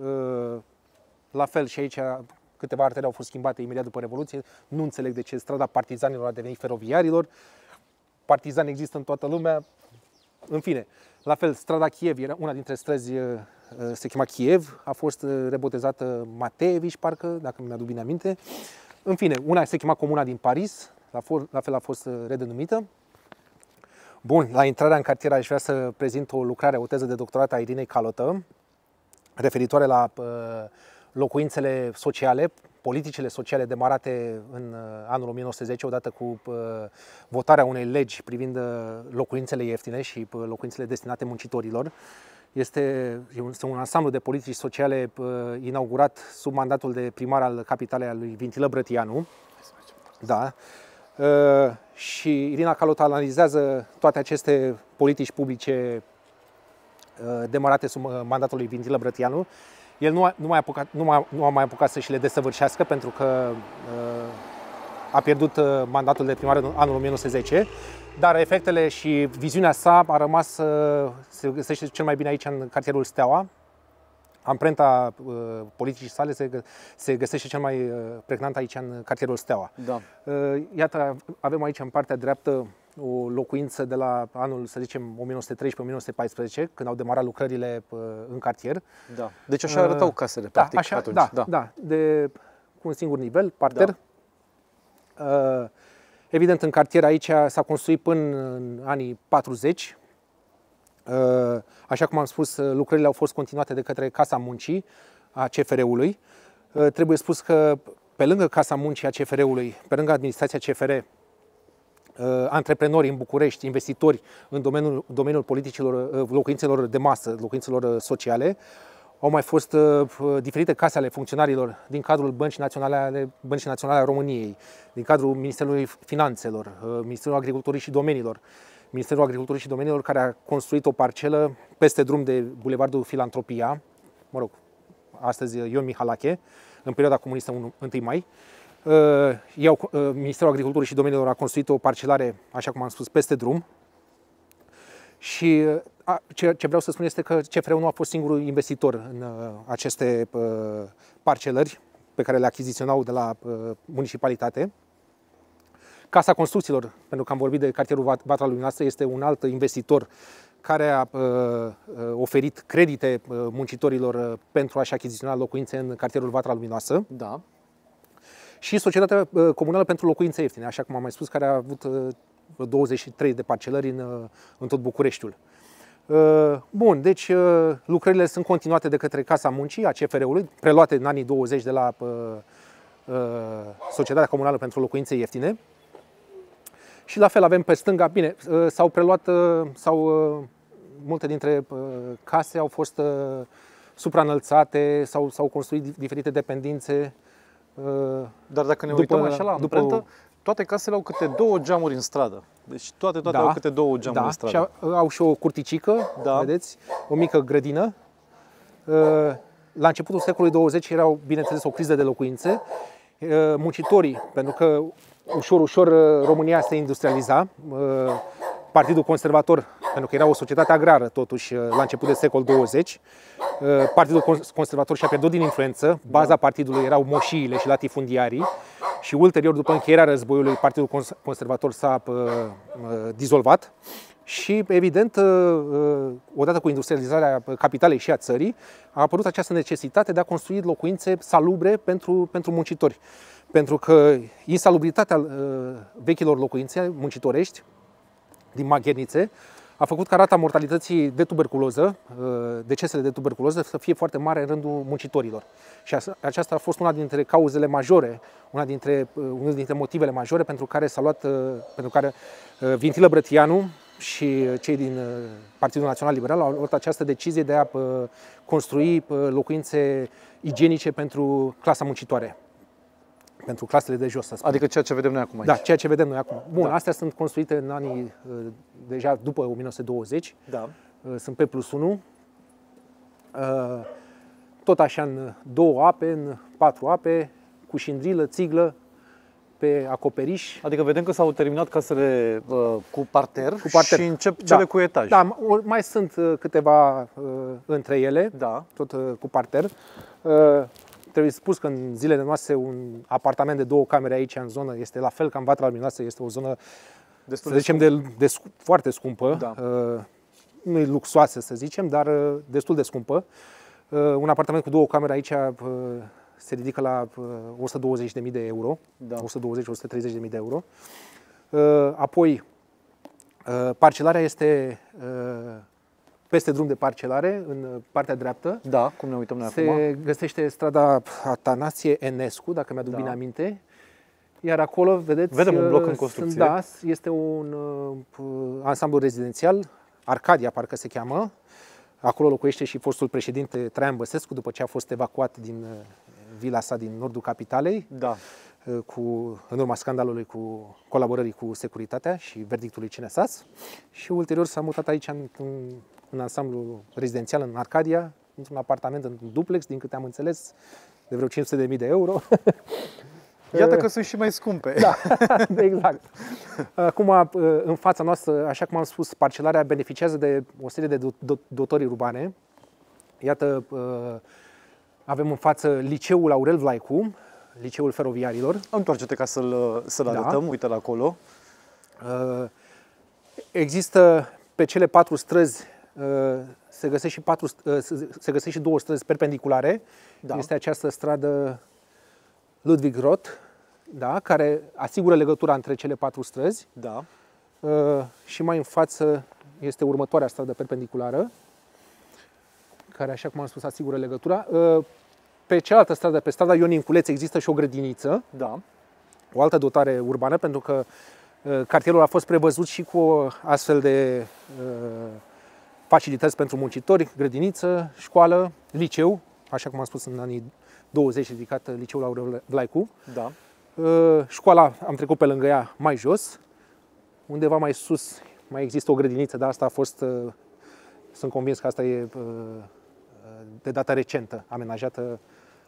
La fel și aici câteva artere au fost schimbate imediat după Revoluție. Nu înțeleg de ce strada partizanilor a devenit feroviarilor. Partizani există în toată lumea. În fine, la fel, strada Kiev era una dintre străzi, se chema Kiev, a fost rebotezată Mateevici, parcă, dacă mi-aduc bine aminte. În fine, una se chema Comuna din Paris, la, la fel a fost redenumită. Bun, la intrarea în cartier aș vrea să prezint o lucrare, o teză de doctorat a Irinei Calotă, referitoare la uh, locuințele sociale, politicile sociale demarate în uh, anul o mie nouă sute zece, odată cu uh, votarea unei legi privind uh, locuințele ieftine și uh, locuințele destinate muncitorilor. Este un, un ansamblu de politici sociale uh, inaugurat sub mandatul de primar al capitalei al lui Vintilă Brătianu. Da. Uh, și Irina Calotă analizează toate aceste politici publice uh, demarate sub mandatul lui Vintilă Brătianu. El nu a, nu, mai apucat, nu, mai, nu a mai apucat să și le desăvârșească pentru că uh, a pierdut uh, mandatul de primar în anul o mie nouă sute zece, dar efectele și viziunea sa a rămas, uh, se găsește cel mai bine aici în cartierul Steaua. Amprenta uh, politicii sale se, se găsește cel mai uh, pregnant aici în cartierul Steaua. Da. Uh, iată, avem aici în partea dreaptă o locuință de la anul, să zicem, o mie nouă sute treisprezece - o mie nouă sute paisprezece, când au demarat lucrările uh, în cartier. Da. Deci așa arătau casele, practic, da, așa, atunci. Da, da, da, de, cu un singur nivel, parter. Da. Uh, evident, în cartier aici s-a construit până în anii patruzeci. Uh, așa cum am spus, lucrările au fost continuate de către Casa Muncii a C F R-ului. Uh, trebuie spus că pe lângă Casa Muncii a C F R-ului, pe lângă administrația C F R, Uh, antreprenori în București, investitori în domeniul, domeniul politicilor, uh, locuințelor de masă, locuințelor sociale, Au mai fost uh, diferite case ale funcționarilor din cadrul Băncii Naționale ale Băncii Naționale a României, din cadrul Ministerului Finanțelor, uh, Ministerul Agriculturii și Domeniilor, Ministerul Agriculturii și Domeniilor, care a construit o parcelă peste drum de Bulevardul Filantropia, mă rog, astăzi Ion Mihalache, în perioada comunistă întâi mai. Uh, iau, uh, Ministerul Agriculturii și Domeniilor a construit o parcelare, așa cum am spus, peste drum. Și a, ce, ce vreau să spun este că C F R ul nu a fost singurul investitor în uh, aceste uh, parcelări pe care le achiziționau de la uh, municipalitate. Casa Construcțiilor, pentru că am vorbit de cartierul Vatra Luminoasă, este un alt investitor care a uh, oferit credite uh, muncitorilor uh, pentru a-și achiziționa locuințe în cartierul Vatra Luminoasă. Da. Și Societatea uh, Comunală pentru Locuințe Ieftine, așa cum am mai spus, care a avut uh, douăzeci și trei de parcelări în, în tot Bucureștiul. Bun, deci lucrările sunt continuate de către Casa Muncii a C F R ului, preluate în anii douăzeci de la Societatea Comunală pentru Locuințe Ieftine. Și la fel avem pe stânga, bine, s-au preluat, sau multe dintre case au fost supraînălțate, s-au, s-au construit diferite dependențe. Dar dacă ne după, uităm așa la amprentă, după... toate casele au câte două geamuri în stradă. Deci toate, toate da, au câte două geamuri da, în stradă. Și au, au și o curticică, da. Vedeți, o mică grădină. La începutul secolului douăzeci erau, bineînțeles, o criză de locuințe. Muncitorii, pentru că ușor, ușor România se industrializa, Partidul Conservator, pentru că era o societate agrară totuși la început de secol douăzeci, Partidul Conservator și-a pierdut din influență, baza partidului erau moșiile și latifundiarii și ulterior, după încheierea războiului, Partidul Conservator s-a dizolvat și, evident, odată cu industrializarea capitalei și a țării, a apărut această necesitate de a construi locuințe salubre pentru, pentru muncitori. Pentru că insalubritatea vechilor locuințe muncitorești din maghernițe a făcut ca rata mortalității de tuberculoză, decesele de tuberculoză, să fie foarte mare în rândul muncitorilor. Și aceasta a fost una dintre cauzele majore, una dintre, unul dintre motivele majore pentru care s-a luat, pentru care Vintilă Brătianu și cei din Partidul Național Liberal au luat această decizie de a construi locuințe igienice pentru clasa muncitoare. Pentru clasele de jos, să spun. Adică ceea ce vedem noi acum aici. Da, ceea ce vedem noi acum. Bun, da. Astea sunt construite în anii, deja după o mie nouă sute douăzeci. Da. Sunt P plus unu. Tot așa în două ape, în patru ape, cu șindrilă, țiglă, pe acoperiș. Adică vedem că s-au terminat casele uh, cu, parter cu parter și încep cele da. cu etaj. Da, mai sunt câteva uh, între ele, da. tot uh, cu parter. Uh, Trebuie spus că în zilele noastre un apartament de două camere aici în zonă este la fel ca în Vatra Luminoasă, este o zonă, destul să zicem, de, de foarte scumpă. Da. Uh, nu e luxoasă, să zicem, dar uh, destul de scumpă. Uh, un apartament cu două camere aici uh, se ridică la uh, o sută douăzeci de mii de euro, da. o sută douăzeci - o sută treizeci de mii de euro. Uh, apoi, uh, parcelarea este uh, peste drum de parcelare, în partea dreaptă. Da, cum ne uităm noi se acum. Se găsește strada Atanasie Enescu, dacă mi-aduc da. bine aminte. Iar acolo, vedeți, vedem un bloc în construcție. Da, este un uh, ansamblu rezidențial, Arcadia parcă se cheamă. Acolo locuiește și fostul președinte Traian Băsescu, după ce a fost evacuat din uh, vila sa din nordul capitalei, da. uh, cu, în urma scandalului cu colaborării cu securitatea și verdictului C N S A S. Și ulterior s-a mutat aici în, în un ansamblu rezidențial în Arcadia, într-un apartament în duplex, din câte am înțeles, de vreo cinci sute de mii de euro. Iată că sunt și mai scumpe. Da, exact. Acum, în fața noastră, așa cum am spus, parcelarea beneficiază de o serie de dotări urbane. Iată, avem în față liceul Aurel Vlaicu, liceul feroviarilor. Întoarce-te ca să-l să-l arătăm, da. Uite-l acolo. Există pe cele patru străzi, se găsesc și, patru, se găsesc și două străzi perpendiculare. Da. Este această stradă Ludwig Roth, da, care asigură legătura între cele patru străzi. Da. Și mai în față este următoarea stradă perpendiculară, care, așa cum am spus, asigură legătura. Pe cealaltă stradă, pe strada Ion Inculeț, există și o grădiniță, da. O altă dotare urbană, pentru că cartierul a fost prevăzut și cu o astfel de facilități pentru muncitori, grădiniță, școală, liceu, așa cum am spus în anii douăzeci, ridicat liceul Aurel Vlaicu. Da. Școala am trecut pe lângă ea mai jos, undeva mai sus mai există o grădiniță, dar asta a fost, sunt convins că asta e de data recentă, amenajată,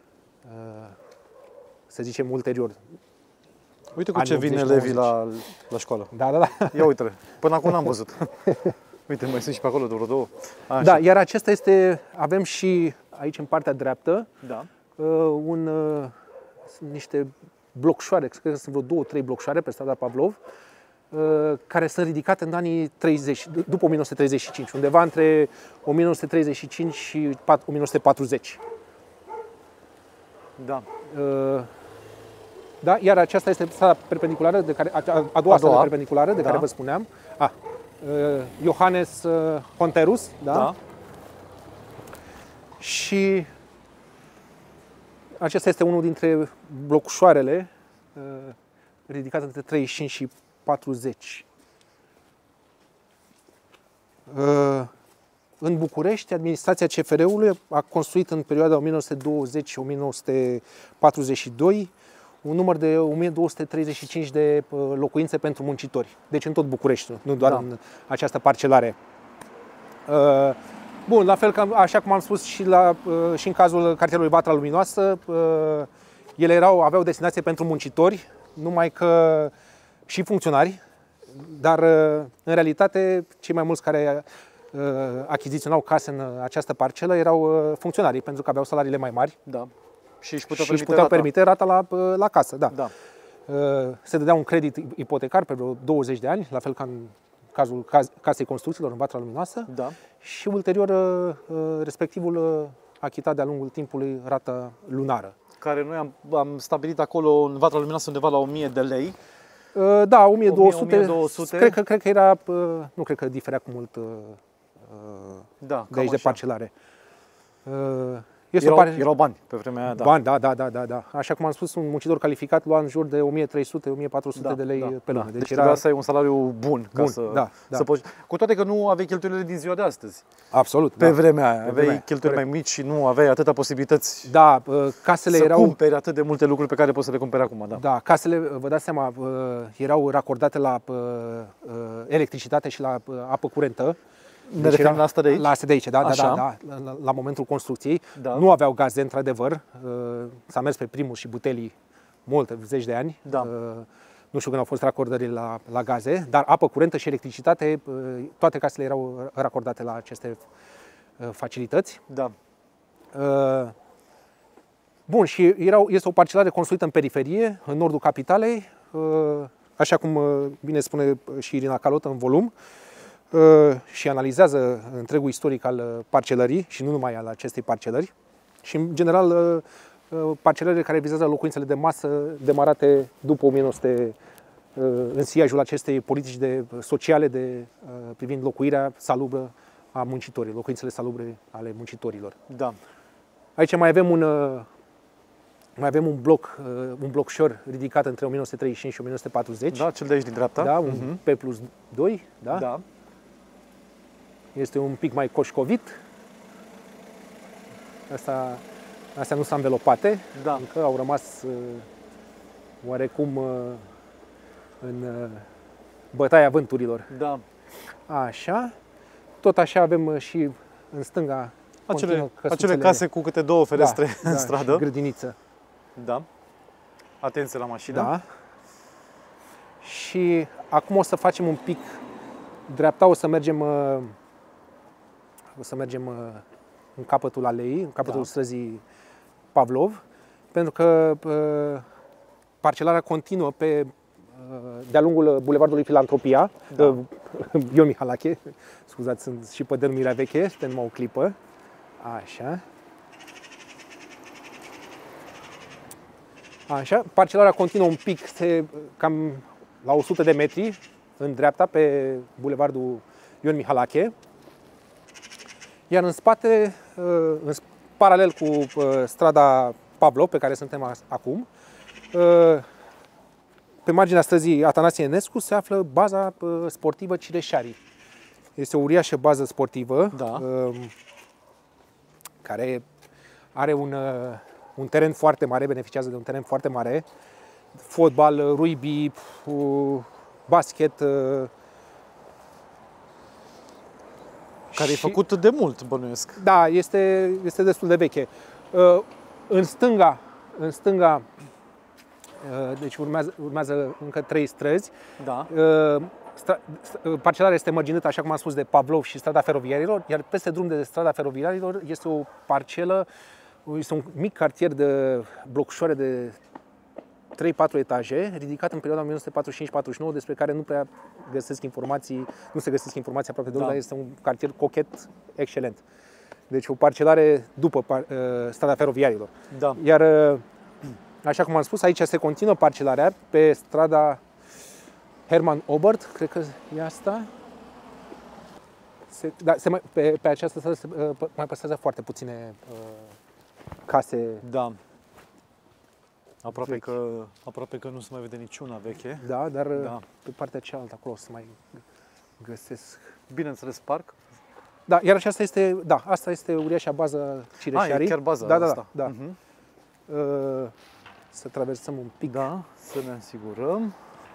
să zicem, ulterior. Uite cu ce vin elevii la, la școală. Da, da, da. Ia uite-le, până acum n-am văzut. Uite, mai sunt și pe acolo de vreo două. Așa. Da, iar acesta este, avem și aici în partea dreaptă, da. un, niște blocșoare, cred că sunt vreo două, trei blocșoare pe strada Pavlov, care sunt ridicate în anii treizeci, după o mie nouă sute treizeci și cinci, undeva între o mie nouă sute treizeci și cinci și o mie nouă sute patruzeci. Da. Da, iar aceasta este strada perpendiculară, de care, a, a doua, a doua strada perpendiculară de da. care vă spuneam. Ah, Iohannes Honterus, da? da. Și acesta este unul dintre blocușoarele ridicate între treizeci și cinci și patruzeci. În București, administrația C F R-ului a construit în perioada o mie nouă sute douăzeci - o mie nouă sute patruzeci și doi un număr de o mie două sute treizeci și cinci de locuințe pentru muncitori. Deci în tot Bucureștiul, nu doar da. în această parcelare. Bun, la fel ca, așa cum am spus și, la, și în cazul cartierului Vatra Luminoasă, ele erau, aveau destinație pentru muncitori, numai că și funcționari, dar în realitate cei mai mulți care achiziționau case în această parcelă erau funcționarii, pentru că aveau salariile mai mari. Da. Și își puteau, și își puteau permite rata la, la casă. Da. Da. Se dădea un credit ipotecar pe vreo douăzeci de ani, la fel ca în cazul Casei Construcțiilor în Vatra Luminoasă. Da. Și ulterior respectivul achitat de-a lungul timpului rata lunară. Care noi am, am stabilit acolo în Vatra Luminoasă undeva la o mie de lei. Da, o mie două sute. o mie două sute. Cred că, cred că era, nu cred că diferea cu mult da, de aici de parcelare. Erau, pare... erau bani pe vremea aia, da. Bani, da, da, da, da, da. Așa cum am spus, un muncitor calificat lua în jur de o mie trei sute - o mie patru sute da, de lei da, pe lună. Da. Deci, deci era... trebuia să ai un salariu bun, ca bun, să, da, să da. poți... Cu toate că nu aveai cheltuielile din ziua de astăzi. Absolut. Pe da. vremea aia. Pe aveai vremea. cheltuieli mai mici și nu aveai atâtea posibilități da, casele să erau... cumperi atât de multe lucruri pe care poți să le cumperi acum. Da, da, casele, vă dați seama, erau racordate la electricitate și la apă curentă. Ne deci referim la asta de aici? La asta de aici, da, da, da, da, la, la momentul construcției. Da. Nu aveau gaze, într-adevăr. S-a mers pe primul și butelii multe, zeci de ani. Da. Nu știu când au fost racordările la, la gaze, dar apă curentă și electricitate, toate casele erau racordate la aceste facilități. Da. Bun, și erau, este o parcelare construită în periferie, în nordul capitalei, așa cum bine spune și Irina Calotă în volum, și analizează întregul istoric al parcelării și nu numai al acestei parcelări. Și, în general, parcelările care vizează locuințele de masă demarate după o mie nouă sute, în siajul acestei politici de, sociale de, privind locuirea salubră a muncitorilor, locuințele salubre ale muncitorilor. Da. Aici mai avem un, mai avem un bloc, un blocșor ridicat între o mie nouă sute treizeci și cinci și o mie nouă sute patruzeci. Da, cel de aici din dreapta. Da, un uh-huh. P plus doi. Da? Da. Este un pic mai coșcovit. Asta, astea nu sunt anvelopate, da. Încă au rămas uh, oarecum uh, în uh, bătaia vânturilor. Da. Așa. Tot așa avem și în stânga acele, acele case cu câte două ferestre da, în da, stradă. Și grădiniță. Da. Atenție la mașină. Da. Și acum o să facem un pic dreapta, o să mergem uh, o să mergem uh, în capătul aleii, în capătul da. străzii Pavlov, pentru că uh, parcelarea continuă pe uh, de-a lungul bulevardului Filantropia, da. uh, Ion Mihalache, scuzați, sunt și pe denumirea veche, pe numai o clipă. Așa. Așa, parcelarea continuă un pic, se, cam la o sută de metri în dreapta pe bulevardul Ion Mihalache. Iar în spate, în paralel cu strada Pavlov, pe care suntem acum, pe marginea străzii Atanasie Enescu se află baza sportivă Cireșarii. Este o uriașă bază sportivă, Da. um, care are un, uh, un teren foarte mare, beneficiază de un teren foarte mare. Fotbal, rugby, uh, basket. Uh, Care e și- făcut de mult, bănuiesc. Da, este, este destul de veche. Uh, în stânga, în stânga, uh, deci urmează, urmează încă trei străzi. Da. Uh, stra, uh, parcelarea este mărginită, așa cum am spus, de Pavlov și strada feroviarilor, iar peste drum de strada feroviarilor este o parcelă, este un mic cartier de blocușoare de trei patru etaje, ridicat în perioada o mie nouă sute patruzeci și cinci patruzeci și nouă, despre care nu prea găsesc informații, nu se găsesc informații aproape deloc, Da. dar este un cartier cochet excelent. Deci o parcelare după par, uh, strada feroviarilor. Da. Iar, uh, așa cum am spus, aici se continuă parcelarea pe strada Hermann Obert, cred că e asta. Se, da, se mai, pe, pe această stradă se uh, mai păstrează foarte puține uh, case. Da. Aproape Vechi. că, aproape că nu se mai vede niciuna veche. Da, dar uh, Da. pe partea cealaltă acolo o să mai găsesc. Bineînțeles, parc. Da, iar aceasta este, da, asta este uriașa bază Ah, Cireșarii. e chiar baza da, da, asta. Da, da. Mhm. Uh, să traversăm un pic. Da, să ne asigurăm.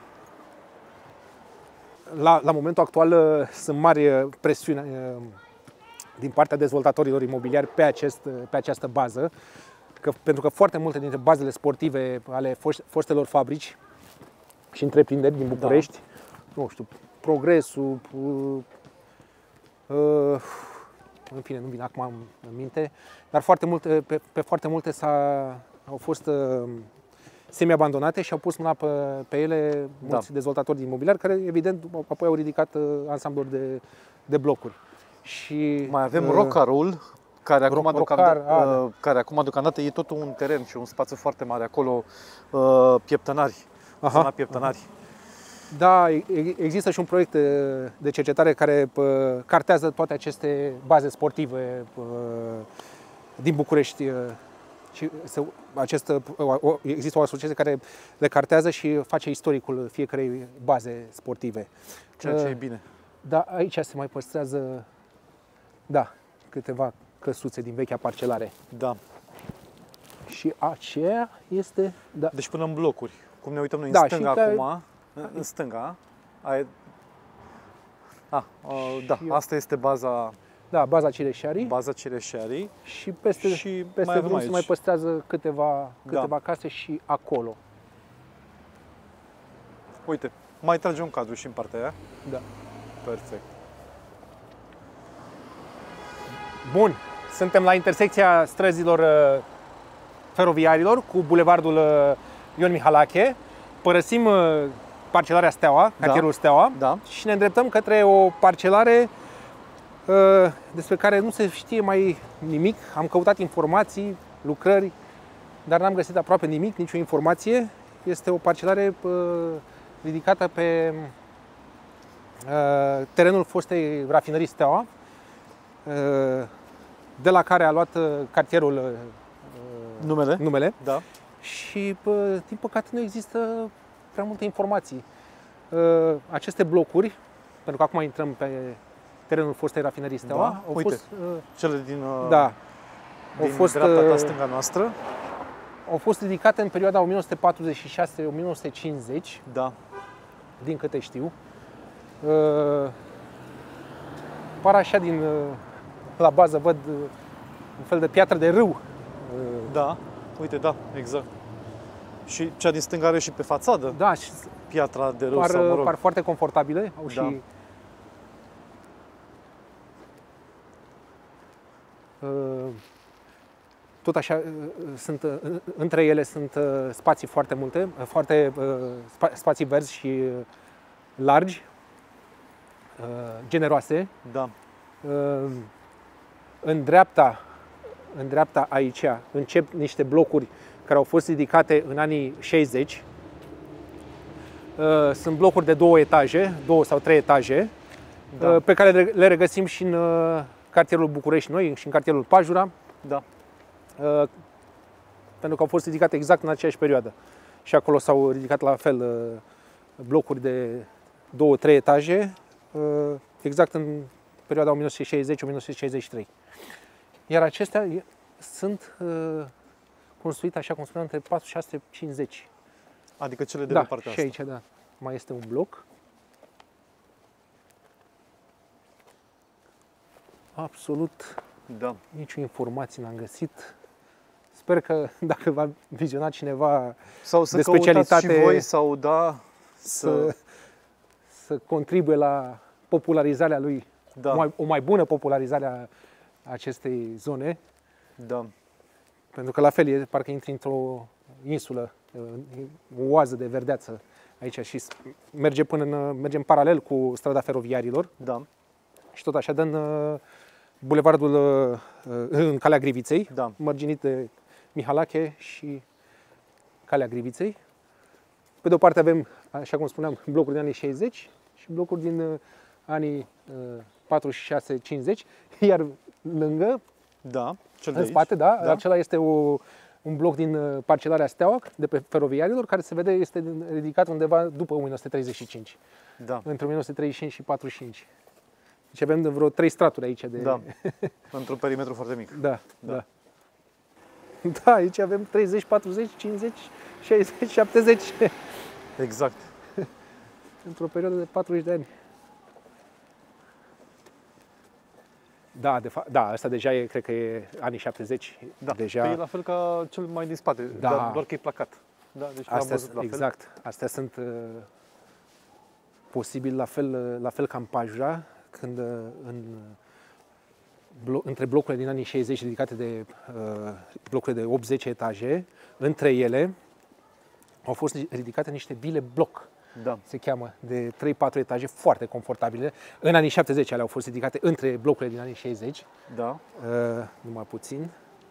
La, la momentul actual uh, sunt mari uh, presiuni uh, din partea dezvoltatorilor imobiliari pe, acest, uh, pe această bază, că, pentru că foarte multe dintre bazele sportive ale foș- foștelor fabrici și întreprinderi din București, nu știu, Progresul, uh, uh, în fine, nu vine acum în minte, dar foarte multe, pe, pe foarte multe s-a, au fost uh, semi-abandonate și au pus mâna pe, pe ele mulți Da. dezvoltatori imobiliari care, evident, apoi au ridicat uh, ansambluri de, de blocuri. Și, Mai avem uh, Rocarul, care acum, Roc- deocamdată, Rocar, a, da. uh, care acum deocamdată e tot un teren și un spațiu foarte mare acolo, uh, Pieptănari, Aha, zona Pieptănari. Da, e- există și un proiect de- de cercetare care pă, cartează toate aceste baze sportive pă, din București. uh, Și se, acest, uh, o- o- există o asociație care le cartează și face istoricul fiecarei baze sportive. Ceea ce Uh, e bine. Da, aici se mai păstrează, da, câteva căsuțe din vechea parcelare. Da. Și aceea este, da, Deci până în blocuri. Cum ne uităm noi în Da, stânga și care- acum, în, în stânga, ai... Ah, uh, da, Și eu- asta este baza, da, baza Cireșarii. baza Cireșarii. Și peste, Și peste mai avem drum se aici. mai păstrează câteva, Da. câteva case și acolo. Uite, mai trage un cadru și în partea aia. Da. Perfect. Bun, suntem la intersecția străzilor uh, feroviarilor cu bulevardul uh, Ion Mihalache. Părăsim uh, parcelarea Steaua, Da. cartierul Steaua, Da. și ne îndreptăm către o parcelare uh, despre care nu se știe mai nimic. Am căutat informații, lucrări, dar n-am găsit aproape nimic, nicio informație. Este o parcelare uh, ridicată pe uh, terenul fostei rafinării Steaua, uh, de la care a luat uh, cartierul uh, Numele? numele. Da. Și, bă, din păcate, nu există prea multe informații. Uh, aceste blocuri, pentru că acum intrăm pe terenul fostei rafinării Steaua, Da, au uite. fost, uh, Cele din, uh, da, au din fost, dreapta ta, uh, stânga noastră. au fost ridicate în perioada o mie nouă sute patruzeci și șase - o mie nouă sute cincizeci, Da. din câte știu. Uh, par așa din, uh, la bază văd uh, un fel de piatră de râu. Uh, Da. Uite, da, exact. Și cea din stânga are și pe fațadă da, și piatra de râu par, sau, mă rog. par foarte confortabile. Au Da. și uh, tot așa uh, sunt uh, între ele sunt uh, spații foarte multe, uh, foarte uh, spa- spații verzi și uh, largi, uh, generoase. Da. Uh, în dreapta, în dreapta aici încep niște blocuri care au fost ridicate în anii șaizeci. Uh, Sunt blocuri de două etaje, două sau trei etaje, Da. uh, pe care le- le regăsim și în uh, cartierul București Noi și în cartierul Pajura, Da. uh, pentru că au fost ridicate exact în aceeași perioadă. Și acolo s-au ridicat la fel uh, blocuri de două, trei etaje. Uh, exact în perioada o mie nouă sute șaizeci - o mie nouă sute șaizeci și trei. Iar acestea sunt uh, construite, așa cum spuneam, între patru și șase cincizeci. Adică cele de Da, pe partea și asta. aici, da. Mai este un bloc. Absolut Da. nicio informație n-am găsit. Sper că dacă va viziona cineva Sau să de căutați specialitate și voi sau da, să... să, să contribuie la popularizarea lui, Da, o, mai, o mai bună popularizare a acestei zone, da, pentru că la fel e, parcă intri într-o insulă, o oază de verdeață aici și s- merge până în, merge în paralel cu strada feroviarilor da, și tot așa dă în uh, bulevardul, uh, în Calea Griviței, da. mărginit de Mihalache și Calea Griviței. Pe de o parte avem, așa cum spuneam, blocuri din anii șaizeci și blocuri din uh, anii uh, patruzeci și șase - cincizeci, iar lângă, Da, cel de în aici. spate, da, Da. acela este o, un bloc din uh, parcelarea Steaua, de pe feroviarilor, care se vede este din- ridicat undeva după o mie nouă sute treizeci și cinci, Da, între o mie nouă sute treizeci și cinci și patruzeci și cinci. Deci avem de vreo trei straturi aici de... da. Într-un perimetru foarte mic. Da, Da. da. Da, aici avem treizeci, patruzeci, cincizeci, șaizeci, șaptezeci, Exact. într-o perioadă de patruzeci de ani. Da, de fapt, da, asta deja e, cred că e anii șaptezeci. Da. Deja. Păi e la fel ca cel mai din spate, Da. dar doar că e placat. Da, deci l-am Astea, văzut la fel. exact. Astea sunt uh, posibil la fel, uh, la fel ca în Pajura, când uh, în, blo- între blocurile din anii șaizeci ridicate de uh, blocurile de opt zece etaje, între ele au fost ridicate niște vile bloc, Da. se cheamă, de trei patru etaje foarte confortabile. În anii șaptezeci ele au fost ridicate între blocurile din anii șaizeci, Da. uh, numai puțin.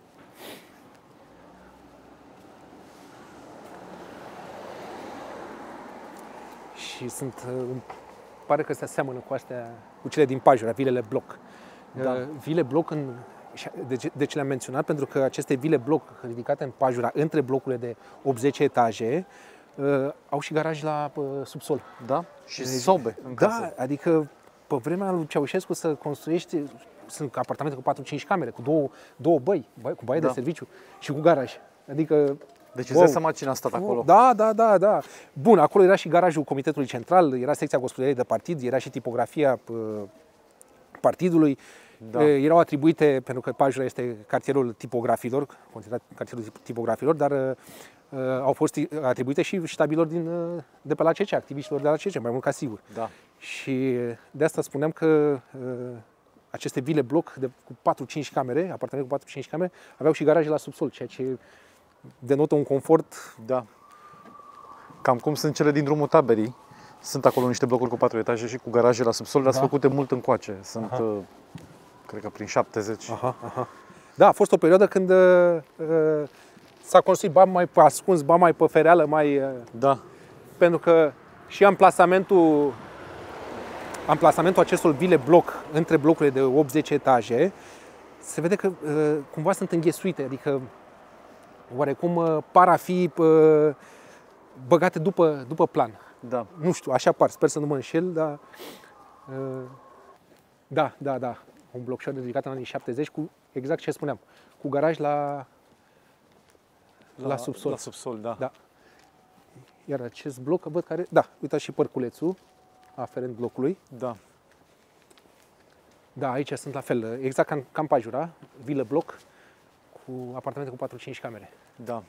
Și sunt, uh, pare că se aseamănă cu astea, cu cele din Pajura, vilele bloc. Da. Uh, Vile bloc, în, de ce, de ce le-am menționat? Pentru că aceste vile bloc ridicate în Pajura, între blocurile de opt zece etaje, uh, au și garaj la uh, subsol. Da. Și Deci, sobe în Da, casă. adică pe vremea lui Ceaușescu să construiești, sunt apartamente cu patru cinci camere, cu două, două băi, băi, cu baie Da. de serviciu și cu garaj. Adică Deci îți wow. dai seama cine a stat acolo. Da, da, da, da. Bun, acolo era și garajul Comitetului Central, era secția gospodăriei de partid, era și tipografia uh, partidului. Da. Uh, Erau atribuite, pentru că Pajura este cartierul tipografilor, considerat cartierul tipografilor, dar uh, uh, au fost atribuite și ștabilor din, uh, de pe la C C, activiștilor de la C C, mai mult ca sigur. Da. Și de asta spuneam că uh, aceste vile bloc de, cu patru cinci camere, apartamente cu patru cinci camere, aveau și garaje la subsol, ceea ce denotă un confort. Da. Cam cum sunt cele din drumul Taberii. Sunt acolo niște blocuri cu patru etaje și cu garaje la subsol, dar sunt Da. făcute mult încoace. Sunt, Aha. uh, cred că prin șaptezeci. Aha, aha. Da, a fost o perioadă când uh, uh, s-a construit ba mai pe ascuns, ba mai pe fereală, mai, uh, Da. pentru că și amplasamentul, amplasamentul acestor vile bloc între blocurile de opt zece etaje, se vede că uh, cumva sunt înghesuite, adică oarecum uh, par a fi uh, băgate după, după plan. Da. Nu știu, așa par, sper să nu mă înșel, dar uh, da, da, da, un blocșor ridicat în anii șaptezeci cu exact ce spuneam, cu garaj la, la, subsol. La subsol, da. Da. Iar acest bloc, văd care, da, uitați și părculețul aferent blocului. Da. Da, aici sunt la fel, exact ca în Campajura, vilă bloc cu apartamente cu patru cinci camere. Da.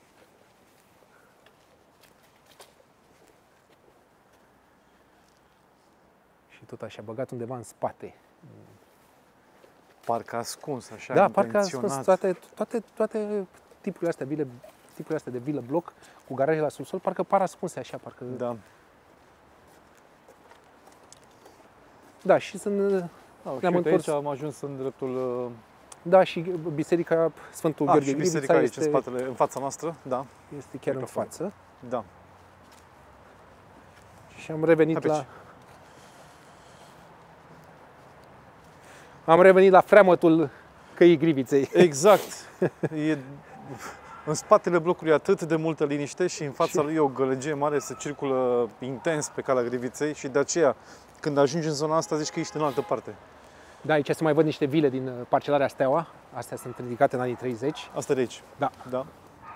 Și tot așa, băgat undeva în spate. Parcă ascuns, așa, Da, parcă a intenționat. spus toate, toate, toate tipurile astea, vile, tipurile astea de vilă bloc cu garaje la subsol, parcă par ascunse așa, parcă... Da. Da, și sunt... Da, și Ne-am uite, întors. aici am ajuns în dreptul... uh, Da, și biserica Sfântul A, Gheorghe și Grivița biserica aici, este, în spatele, în fața noastră, da. este chiar în Microfon. față. Da. Și am revenit Hai pe la... aici. Am revenit la freamătul căii Griviței. Exact. E, în spatele blocului atât de multă liniște și în fața Și- lui e o gălăgie mare, se circulă intens pe calea Griviței și de aceea când ajungi în zona asta zici că ești în altă parte. Da, aici se mai văd niște vile din parcelarea Steaua. Astea sunt ridicate în anii treizeci. Asta de aici? Da. Da.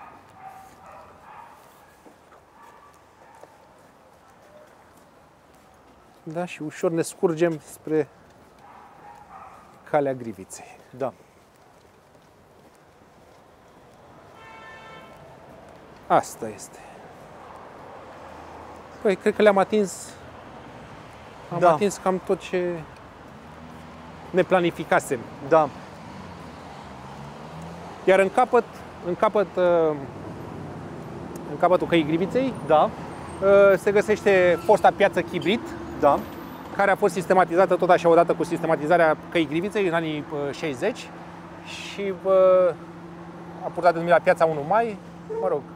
Da, și ușor ne scurgem spre Calea Griviței. Da. Asta este. Păi, cred că le-am atins. Am Da. atins cam tot ce ne planificasem. Da. Iar în capăt, în capăt, în capătul Căii Griviței, Da. se găsește fosta piață Chibrit, Da. care a fost sistematizată tot așa odată cu sistematizarea Căii Griviței în anii șaizeci și a purtat denumirea Piața unu Mai, mă rog.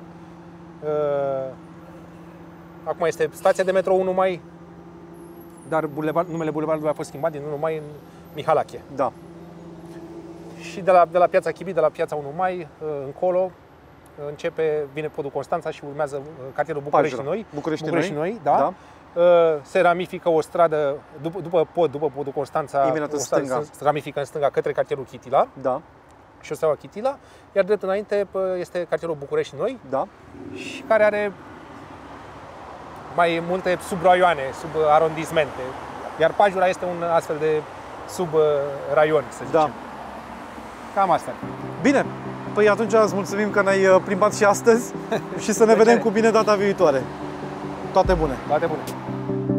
Acum este stația de metrou unu Mai, dar bulevard, numele bulevardului a fost schimbat din unu Mai în Mihalache. Da. Și de la, de la Piața Chibrit, de la Piața unu Mai încolo, începe, vine podul Constanța și urmează cartierul București Pajura. Noi. București, București Noi. Noi, da. Da. Se ramifică o stradă, după, după pod, după podul Constanța, Imediat în o stradă stânga. se ramifică în stânga către cartierul Chitila, Da. șoseaua Chitila, iar drept înainte este cartierul București Noi, Da. și care are mai multe subraioane, sub arondismente. Iar Pajura este un astfel de subraion, să zicem. Da. Cam asta. Bine. Păi atunci îți mulțumim că ne-ai plimbat și astăzi și să ne vedem cu bine data viitoare. Toate bune! Toate bune!